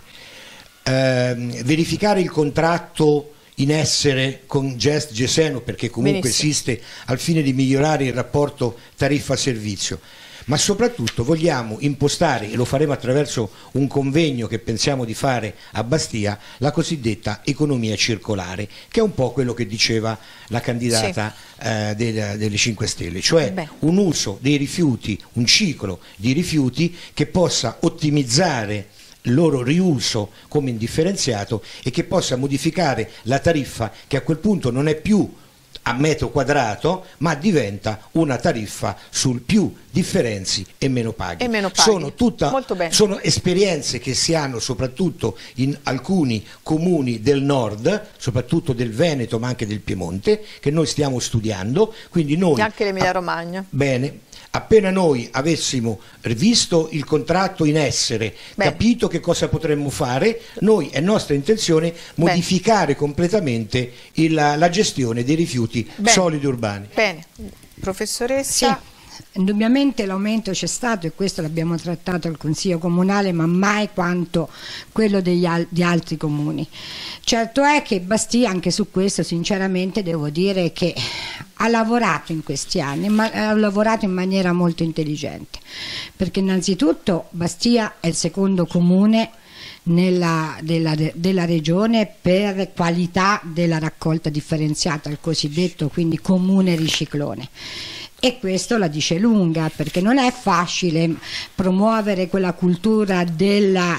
ehm, verificare il contratto in essere con Gest Geseno, perché comunque Benissimo. esiste, al fine di migliorare il rapporto tariffa-servizio, ma soprattutto vogliamo impostare, e lo faremo attraverso un convegno che pensiamo di fare a Bastia, la cosiddetta economia circolare, che è un po' quello che diceva la candidata sì. eh, delle, delle cinque Stelle, cioè Beh. un uso dei rifiuti, un ciclo di rifiuti che possa ottimizzare il loro riuso come indifferenziato e che possa modificare la tariffa, che a quel punto non è più a metro quadrato ma diventa una tariffa sul più differenzi e meno paghi. E meno paghi. Sono, tutta, sono esperienze che si hanno soprattutto in alcuni comuni del nord, soprattutto del Veneto ma anche del Piemonte, che noi stiamo studiando, quindi noi, e anche l'Emilia Romagna. Bene, appena noi avessimo visto il contratto in essere, Beh. capito che cosa potremmo fare, noi è nostra intenzione modificare Beh. completamente il, la gestione dei rifiuti Bene. solidi urbani. Bene, professoressa. Sì. Indubbiamente l'aumento c'è stato, e questo l'abbiamo trattato al Consiglio Comunale, ma mai quanto quello degli al di altri comuni. Certo è che Bastia, anche su questo sinceramente devo dire che ha lavorato in questi anni, ma ha lavorato in maniera molto intelligente, perché innanzitutto Bastia è il secondo comune Nella, della, della regione per qualità della raccolta differenziata, il cosiddetto quindi comune riciclone. E questo la dice lunga, perché non è facile promuovere quella cultura della,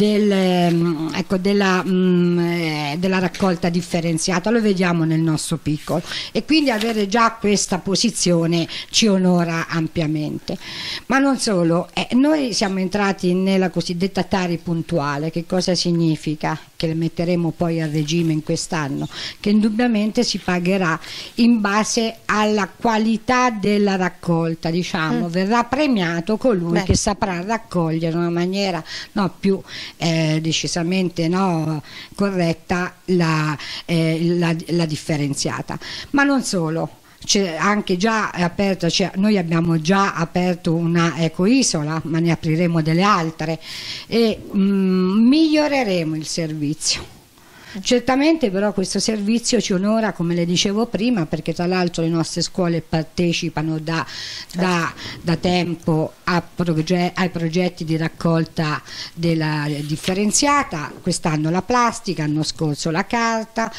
del, ecco, della, mh, della raccolta differenziata, lo vediamo nel nostro piccolo, e quindi avere già questa posizione ci onora ampiamente. Ma non solo, eh, noi siamo entrati nella cosiddetta Tari puntuale. Che cosa significa? Che le metteremo poi a regime in quest'anno, che indubbiamente si pagherà in base alla qualità della raccolta, diciamo, mm. verrà premiato colui Beh. che saprà raccogliere in una maniera no, più eh, decisamente no, corretta la, eh, la, la differenziata. Ma non solo. C'è anche già aperto, cioè noi abbiamo già aperto una ecoisola, ma ne apriremo delle altre, e mm, miglioreremo il servizio. Certamente però questo servizio ci onora, come le dicevo prima, perché tra l'altro le nostre scuole partecipano da, da, da tempo a proge ai progetti di raccolta della differenziata, quest'anno la plastica, l'anno scorso la carta,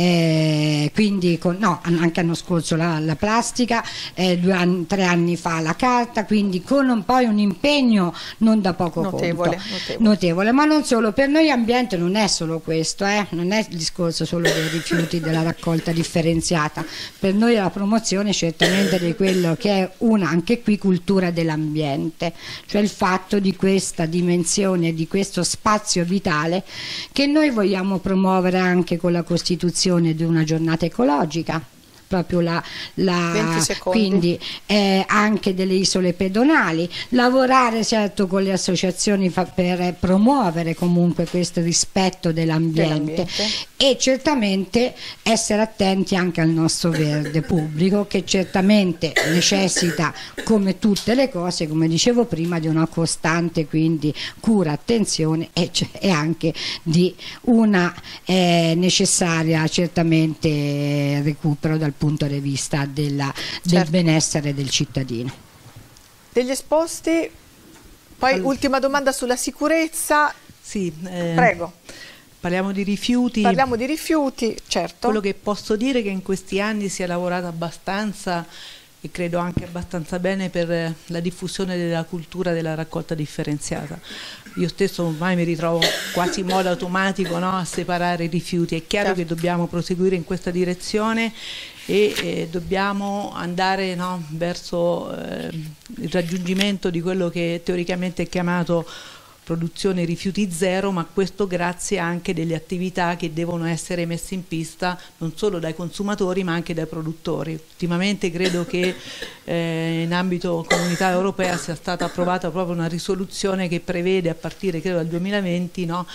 eh, quindi con, no, anche l'anno scorso la, la plastica, eh, due anni, tre anni fa la carta, quindi con un, poi un impegno non da poco notevole, conto, notevole. notevole, ma non solo, per noi ambiente non è solo questo, eh, non è il discorso solo dei rifiuti, della raccolta differenziata, per noi è la promozione certamente di quello che è una, anche qui, cultura dell'ambiente, cioè il fatto di questa dimensione, di questo spazio vitale che noi vogliamo promuovere anche con la costituzione di una giornata ecologica, proprio la, la quindi eh, anche delle isole pedonali, lavorare certo con le associazioni fa, per promuovere comunque questo rispetto dell'ambiente, e certamente essere attenti anche al nostro verde pubblico, che certamente necessita, come tutte le cose, come dicevo prima, di una costante quindi cura, attenzione, e, e anche di una eh, necessaria certamente recupero dal punto di vista della, del certo. benessere del cittadino. Degli esposti, poi allora, ultima domanda sulla sicurezza. Sì, eh, prego. Parliamo di rifiuti. Parliamo di rifiuti, certo. Quello che posso dire è che in questi anni si è lavorato abbastanza, e credo anche abbastanza bene, per la diffusione della cultura della raccolta differenziata. Io stesso ormai mi ritrovo quasi in modo automatico, no, a separare i rifiuti. È chiaro certo. che dobbiamo proseguire in questa direzione, e eh, dobbiamo andare no, verso eh, il raggiungimento di quello che teoricamente è chiamato produzione rifiuti zero, ma questo grazie anche delle attività che devono essere messe in pista non solo dai consumatori ma anche dai produttori. Ultimamente credo che eh, in ambito comunità europea sia stata approvata proprio una risoluzione che prevede, a partire credo dal duemilaventi, no,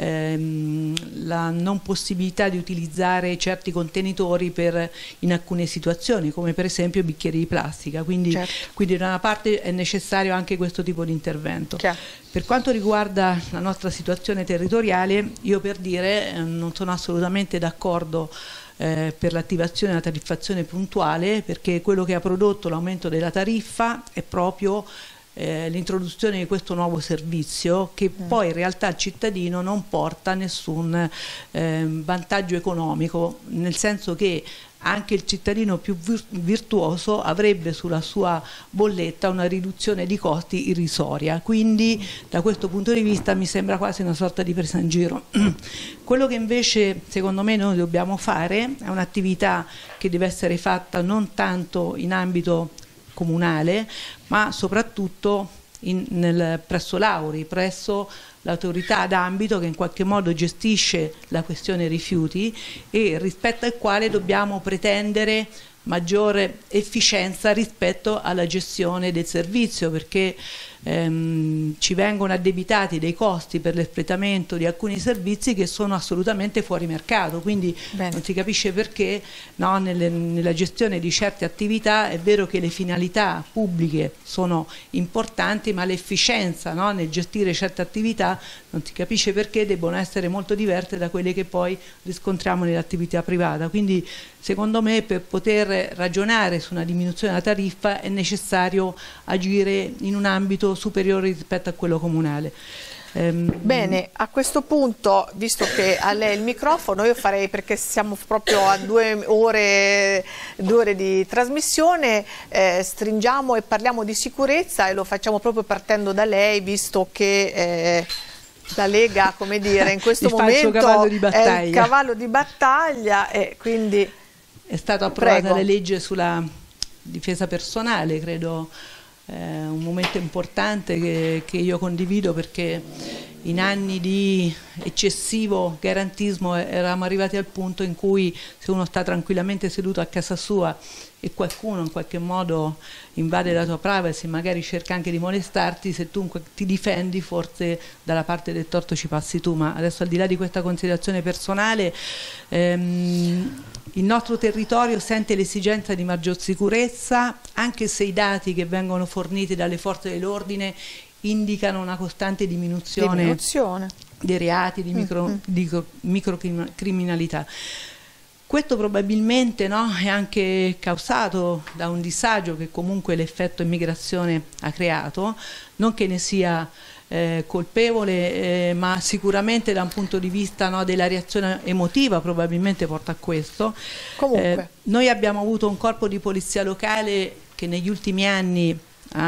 ehm, la non possibilità di utilizzare certi contenitori per, in alcune situazioni, come per esempio bicchieri di plastica, quindi, certo. quindi da una parte è necessario anche questo tipo di intervento. Chiaro. Per quanto riguarda la nostra situazione territoriale, io per dire eh, non sono assolutamente d'accordo eh, per l'attivazione della tariffazione puntuale, perché quello che ha prodotto l'aumento della tariffa è proprio eh, l'introduzione di questo nuovo servizio, che mm. poi in realtà al cittadino non porta nessun eh, vantaggio economico, nel senso che anche il cittadino più virtuoso avrebbe sulla sua bolletta una riduzione di costi irrisoria, quindi da questo punto di vista mi sembra quasi una sorta di presa in giro. Quello che invece secondo me noi dobbiamo fare è un'attività che deve essere fatta non tanto in ambito comunale, ma soprattutto in, nel, presso l'Auri, presso l'autorità d'ambito che in qualche modo gestisce la questione rifiuti e rispetto al quale dobbiamo pretendere maggiore efficienza rispetto alla gestione del servizio, perché ehm, ci vengono addebitati dei costi per l'espletamento di alcuni servizi che sono assolutamente fuori mercato, quindi Bene. non si capisce perché no, nelle, nella gestione di certe attività è vero che le finalità pubbliche sono importanti, ma l'efficienza no, nel gestire certe attività non si capisce perché debbono essere molto diverse da quelle che poi riscontriamo nell'attività privata. Quindi secondo me per poter ragionare su una diminuzione della tariffa è necessario agire in un ambito superiore rispetto a quello comunale. Ehm, Bene, a questo punto, visto che a lei il microfono, io farei, perché siamo proprio a due ore, due ore di trasmissione, eh, stringiamo e parliamo di sicurezza e lo facciamo proprio partendo da lei, visto che eh, la Lega, come dire, in questo momento cavallo di è il cavallo di battaglia e quindi... È stata approvata la legge sulla difesa personale, credo eh, un momento importante che, che io condivido, perché in anni di eccessivo garantismo eravamo arrivati al punto in cui se uno sta tranquillamente seduto a casa sua e qualcuno in qualche modo invade la tua privacy, magari cerca anche di molestarti, se tu ti difendi forse dalla parte del torto ci passi tu. Ma adesso, al di là di questa considerazione personale, ehm, il nostro territorio sente l'esigenza di maggior sicurezza, anche se i dati che vengono forniti dalle forze dell'ordine indicano una costante diminuzione, diminuzione. dei reati di, micro, mm-hmm. di microcriminalità. Questo probabilmente no, è anche causato da un disagio che comunque l'effetto immigrazione ha creato, non che ne sia eh, colpevole, eh, ma sicuramente da un punto di vista no, della reazione emotiva probabilmente porta a questo. Comunque. Eh, noi abbiamo avuto un corpo di polizia locale che negli ultimi anni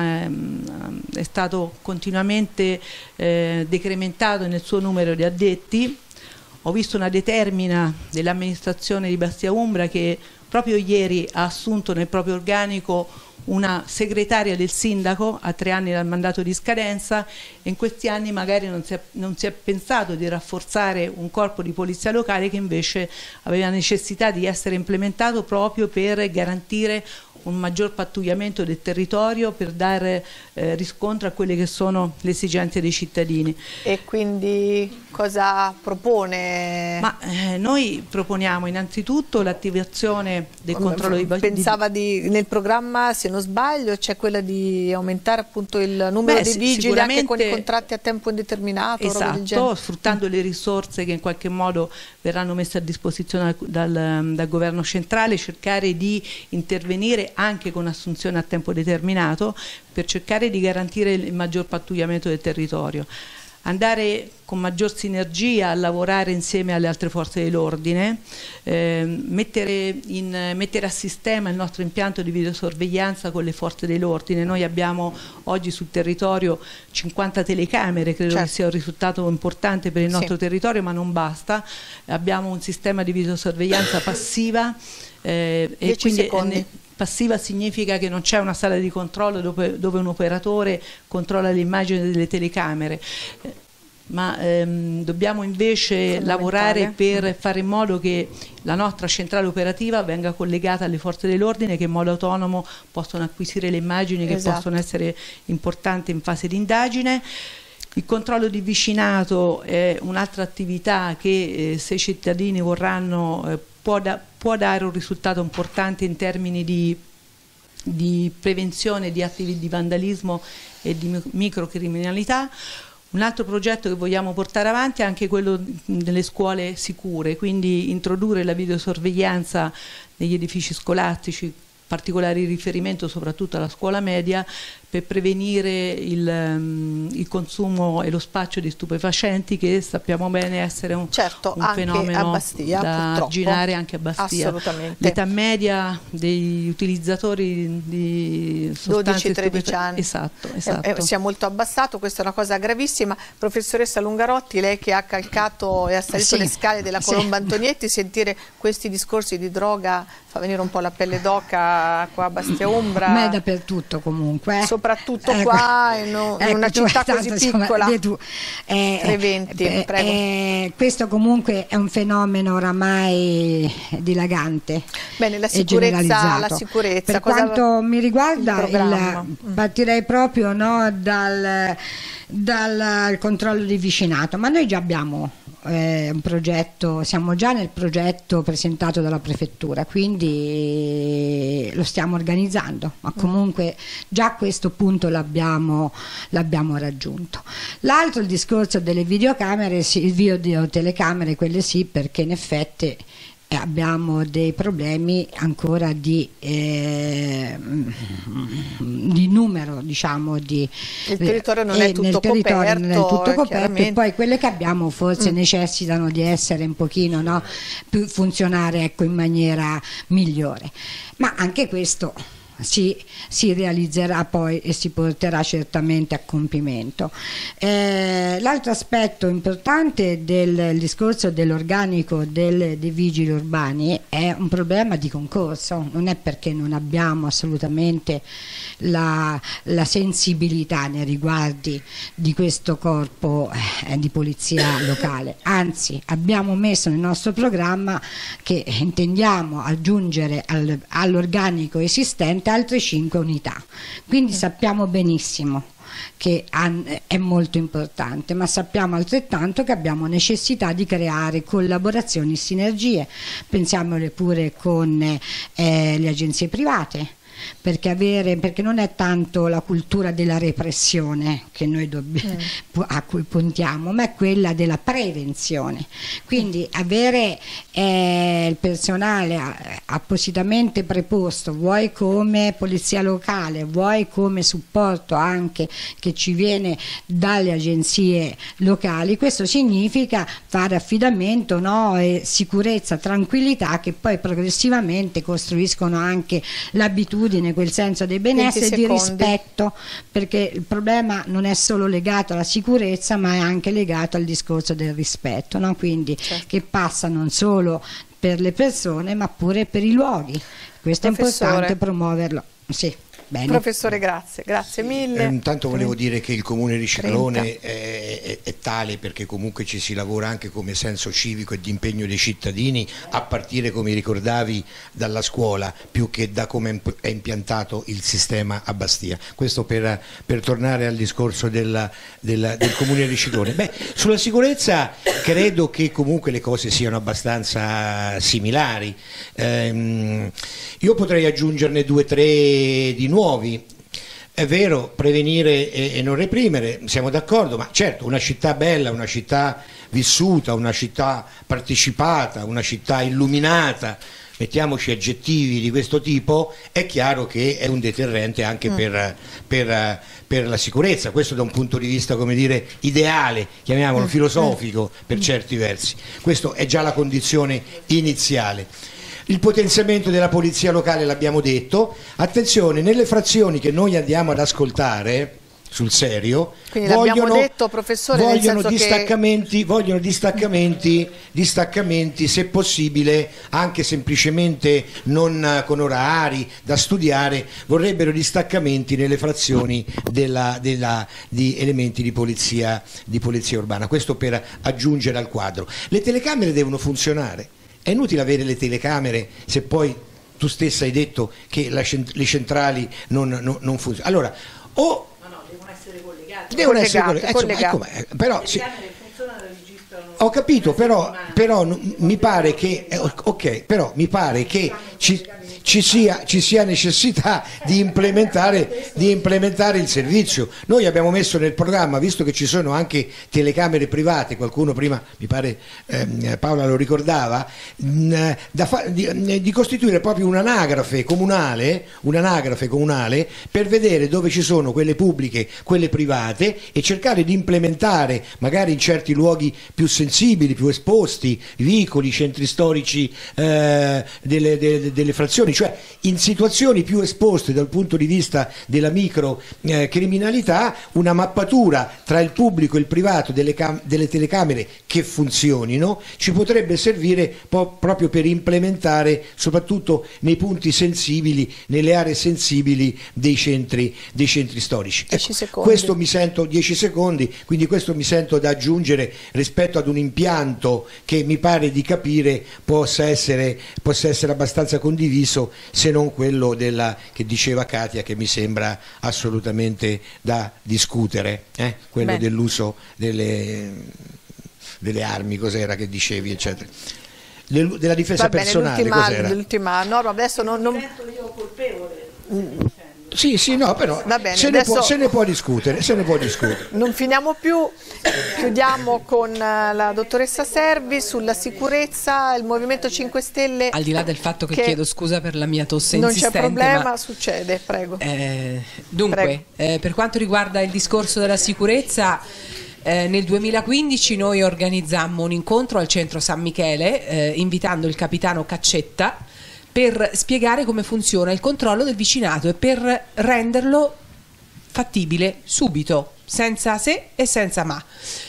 ehm, è stato continuamente eh, decrementato nel suo numero di addetti. Ho visto una determina dell'amministrazione di Bastia Umbra che proprio ieri ha assunto nel proprio organico una segretaria del sindaco a tre anni dal mandato di scadenza, e in questi anni magari non si è, non si è pensato di rafforzare un corpo di polizia locale che invece aveva necessità di essere implementato proprio per garantire un maggior pattugliamento del territorio, per dare eh, riscontro a quelle che sono le esigenze dei cittadini. E quindi cosa propone? Ma eh, noi proponiamo innanzitutto l'attivazione del controllo di... Pensava di, nel programma, se non sbaglio, c'è quella di aumentare appunto il numero Beh, dei vigili anche con i contratti a tempo indeterminato. Esatto, sfruttando le risorse che in qualche modo verranno messe a disposizione dal, dal, dal governo centrale, cercare di intervenire anche con assunzione a tempo determinato per cercare di garantire il maggior pattugliamento del territorio. Andare con maggior sinergia a lavorare insieme alle altre forze dell'ordine, eh, mettere, in, mettere a sistema il nostro impianto di videosorveglianza con le forze dell'ordine. Noi abbiamo oggi sul territorio cinquanta telecamere, credo certo. che sia un risultato importante per il nostro sì. territorio, ma non basta. Abbiamo un sistema di videosorveglianza passiva eh, e quindi ne, passiva significa che non c'è una sala di controllo dove, dove un operatore controlla l'immagine delle telecamere, eh, ma ehm, dobbiamo invece lavorare per fare in modo che la nostra centrale operativa venga collegata alle forze dell'ordine che in modo autonomo possono acquisire le immagini che esatto. possono essere importanti in fase di indagine. Il controllo di vicinato è un'altra attività che eh, se i cittadini vorranno eh, può, da, può dare un risultato importante in termini di, di prevenzione di atti di vandalismo e di microcriminalità. Un altro progetto che vogliamo portare avanti è anche quello delle scuole sicure, quindi introdurre la videosorveglianza negli edifici scolastici, particolari riferimento soprattutto alla scuola media, per prevenire il, um, il consumo e lo spaccio di stupefacenti, che sappiamo bene essere un, certo, un anche fenomeno a Bastia, da purtroppo. arginare anche a Bastia. L'età media degli utilizzatori di sostanze dodici tredici anni. Esatto, esatto. Eh, eh, si è molto abbassato, questa è una cosa gravissima. Professoressa Lungarotti, lei che ha calcato e ha salito sì, le scale della Colomba sì. Antonietti, sentire questi discorsi di droga fa venire un po' la pelle d'oca qua a Bastia Umbra. Ma è dappertutto comunque. Eh. soprattutto ecco, qua in, in ecco, una città tanto, così insomma, piccola. tu, eh, Treventi, eh, prego. Eh, questo comunque è un fenomeno oramai dilagante. Bene, la e sicurezza, generalizzato. la sicurezza. Per cosa quanto mi riguarda, il il, partirei proprio no, dal, dal controllo di vicinato, ma noi già abbiamo eh, un progetto, siamo già nel progetto presentato dalla prefettura, quindi lo stiamo organizzando, ma comunque già a questo punto l'abbiamo l'abbiamo raggiunto. L'altro, il discorso delle videocamere, sì, il video telecamere, quelle sì, perché in effetti abbiamo dei problemi ancora di, eh, di numero, diciamo, di, il territorio non è tutto nel territorio coperto, non è tutto coperto e poi quelle che abbiamo forse mm. necessitano di essere un pochino, no, più funzionare, ecco, in maniera migliore, ma anche questo Si, si realizzerà poi e si porterà certamente a compimento. Eh, l'altro aspetto importante del discorso dell'organico del, dei vigili urbani è un problema di concorso, non è perché non abbiamo assolutamente la, la sensibilità nei riguardi di questo corpo eh, di polizia locale, anzi abbiamo messo nel nostro programma che intendiamo aggiungere al, all'organico esistente altre cinque unità, quindi sappiamo benissimo che è molto importante, ma sappiamo altrettanto che abbiamo necessità di creare collaborazioni e sinergie, pensiamole pure con eh, le agenzie private, perché, avere, perché non è tanto la cultura della repressione che noi dobbiamo, mm. a cui puntiamo, ma è quella della prevenzione, quindi avere eh, il personale appositamente preposto, vuoi come polizia locale, vuoi come supporto anche che ci viene dalle agenzie locali, questo significa fare affidamento, no, e sicurezza, tranquillità, che poi progressivamente costruiscono anche l'abitudine, quel senso di benessere e di rispetto, perché il problema non è solo legato alla sicurezza ma è anche legato al discorso del rispetto, no? Quindi certo, che passa non solo per le persone ma pure per i luoghi, questo è importante promuoverlo. Sì. Bene. Professore, grazie, grazie mille. Eh, intanto volevo dire che il Comune di Ciclone è, è, è tale perché comunque ci si lavora anche come senso civico e di impegno dei cittadini, a partire, come ricordavi, dalla scuola più che da come è impiantato il sistema a Bastia. Questo per, per tornare al discorso della, della, del Comune di Ciclone. Beh, sulla sicurezza credo che comunque le cose siano abbastanza similari. Ehm, io potrei aggiungerne due o tre di nuovi. È vero, prevenire e, e non reprimere, siamo d'accordo, ma certo una città bella, una città vissuta, una città partecipata, una città illuminata, mettiamoci aggettivi di questo tipo, è chiaro che è un deterrente anche mm. per, per, per la sicurezza, questo da un punto di vista, come dire, ideale, chiamiamolo mm. filosofico per mm. certi versi, questo è già la condizione iniziale. Il potenziamento della polizia locale l'abbiamo detto, attenzione, nelle frazioni che noi andiamo ad ascoltare sul serio, quindi vogliono, detto, professore, vogliono, nel senso distaccamenti, che... vogliono distaccamenti, distaccamenti se possibile anche semplicemente non con orari da studiare, vorrebbero distaccamenti nelle frazioni della, della, di elementi di polizia, di polizia urbana, questo per aggiungere al quadro. Le telecamere devono funzionare. È inutile avere le telecamere se poi tu stessa hai detto che la cent le centrali non, non, non funzionano. Allora, o no, no, devono essere collegate. Devono collegate, essere collegate. collegate. Insomma, ecco, però, le sì. telecamere funzionano, registrano. Ho capito, però, però mi pare che eh, ok, però mi pare che ci, ci, sia, ci sia necessità di implementare, di implementare il servizio. Noi abbiamo messo nel programma, visto che ci sono anche telecamere private, qualcuno prima, mi pare eh, Paola lo ricordava, mh, da fa, di, di costituire proprio un'anagrafe comunale, un'anagrafe comunale per vedere dove ci sono quelle pubbliche, quelle private e cercare di implementare magari in certi luoghi più sensibili, più esposti, vicoli, centri storici eh, delle, delle, delle frazioni, cioè in situazioni più esposte dal punto di vista della microcriminalità, eh, una mappatura tra il pubblico e il privato delle, delle telecamere che funzionino ci potrebbe servire po proprio per implementare soprattutto nei punti sensibili, nelle aree sensibili dei centri, dei centri storici. Ecco, questo mi sento, dieci secondi, quindi questo mi sento da aggiungere rispetto ad un impianto che mi pare di capire possa essere, possa essere abbastanza condiviso, se non quello della, che diceva Katia, che mi sembra assolutamente da discutere, eh? quello dell'uso delle, delle armi, cos'era che dicevi, eccetera. Le, della difesa bene, personale, cos'era? L'ultima norma, adesso non... non... io colpevole. Mm. Sì, sì, no, però bene, se, ne può, se ne può discutere, se ne può discutere. Non finiamo più, chiudiamo con la dottoressa Servi sulla sicurezza, il Movimento cinque Stelle. Al di là del fatto che, che chiedo scusa per la mia tosse non insistente. Non c'è problema, ma, succede, prego. Eh, dunque, prego. Eh, per quanto riguarda il discorso della sicurezza, Eh, nel duemilaquindici noi organizzammo un incontro al centro San Michele, eh, invitando il capitano Caccetta per spiegare come funziona il controllo del vicinato e per renderlo fattibile subito, senza se e senza ma.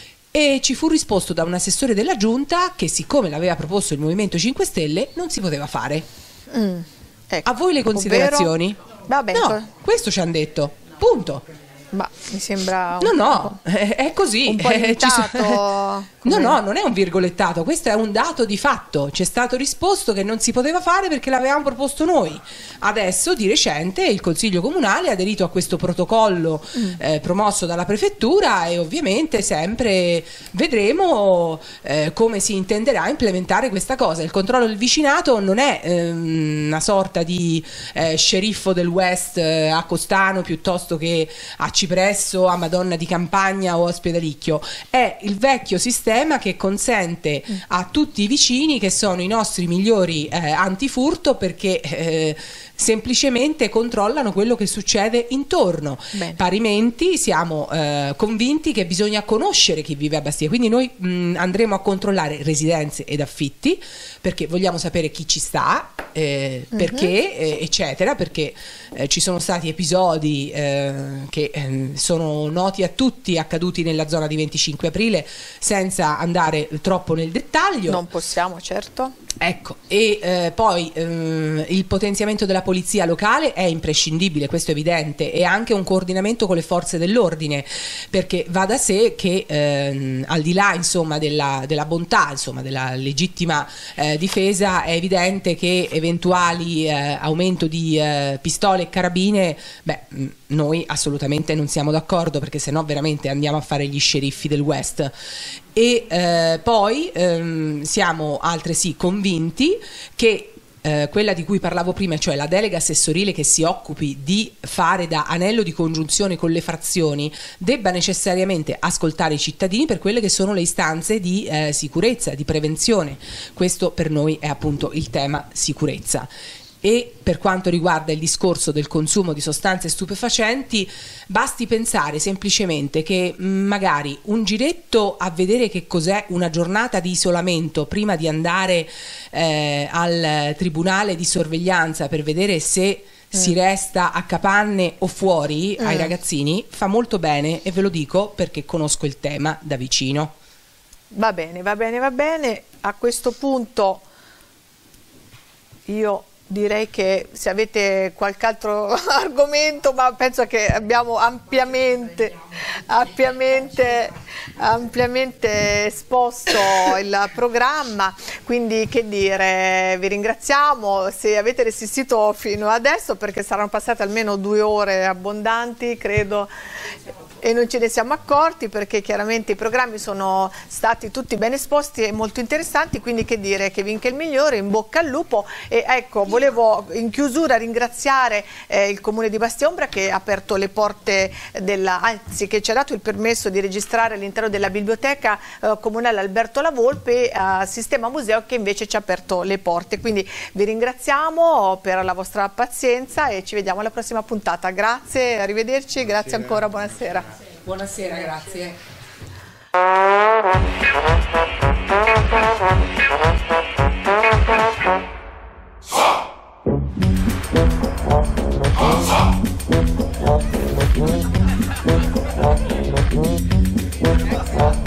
E ci fu risposto da un assessore della giunta che, siccome l'aveva proposto il Movimento cinque Stelle, non si poteva fare. Mm, ecco. A voi le considerazioni? Vabbè, no, questo ci hanno detto, punto. Ma mi sembra un no no è così, un po' limitato. No, no, non è un virgolettato, questo è un dato di fatto. Ci è stato risposto che non si poteva fare perché l'avevamo proposto noi. Adesso di recente il Consiglio Comunale ha aderito a questo protocollo mm. eh, promosso dalla Prefettura e ovviamente sempre vedremo eh, come si intenderà implementare questa cosa. Il controllo del vicinato non è ehm, una sorta di eh, sceriffo del West eh, a Costano piuttosto che a Cipresso, a Madonna di Campagna o a Spiedalicchio. È il vecchio sistema che consente a tutti i vicini, che sono i nostri migliori eh, antifurto, perché eh, semplicemente controllano quello che succede intorno. Bene. Parimenti siamo eh, convinti che bisogna conoscere chi vive a Bastia, quindi noi mh, andremo a controllare residenze ed affitti perché vogliamo sapere chi ci sta, eh, uh-huh. perché eh, eccetera, perché eh, ci sono stati episodi eh, che eh, sono noti a tutti, accaduti nella zona di venticinque aprile, senza andare troppo nel dettaglio. Non possiamo, certo. Ecco, e eh, poi ehm, il potenziamento della polizia locale è imprescindibile, questo è evidente, e anche un coordinamento con le forze dell'ordine, perché va da sé che ehm, al di là insomma della, della bontà, insomma della legittima eh, difesa, è evidente che eventuali eh, aumento di eh, pistole e carabine, beh, noi assolutamente non siamo d'accordo, perché sennò veramente andiamo a fare gli sceriffi del West. E eh, poi ehm, siamo altresì convinti che Eh, quella di cui parlavo prima, cioè la delega assessorile che si occupi di fare da anello di congiunzione con le frazioni, debba necessariamente ascoltare i cittadini per quelle che sono le istanze di eh, sicurezza, di prevenzione. Questo per noi è appunto il tema sicurezza. E per quanto riguarda il discorso del consumo di sostanze stupefacenti, basti pensare semplicemente che magari un giretto a vedere che cos'è una giornata di isolamento prima di andare eh, al tribunale di sorveglianza per vedere se mm. si resta a capanne o fuori mm. ai ragazzini fa molto bene, e ve lo dico perché conosco il tema da vicino. Va bene, va bene, va bene. A questo punto io direi che se avete qualche altro argomento, ma penso che abbiamo ampiamente, ampiamente, ampiamente esposto il programma, quindi che dire, vi ringraziamo se avete resistito fino adesso, perché saranno passate almeno due ore abbondanti, credo, e non ce ne siamo accorti, perché chiaramente i programmi sono stati tutti ben esposti e molto interessanti, quindi che dire, che vinca il migliore, in bocca al lupo. E ecco, volevo in chiusura ringraziare eh, il Comune di Bastionbra, che ha aperto le porte della, anzi che ci ha dato il permesso di registrare all'interno della biblioteca eh, comunale Alberto La Volpe, a Sistema Museo, che invece ci ha aperto le porte. Quindi vi ringraziamo per la vostra pazienza e ci vediamo alla prossima puntata. Grazie, arrivederci, grazie ancora, buonasera. Buonasera, grazie. Ah! Grazie.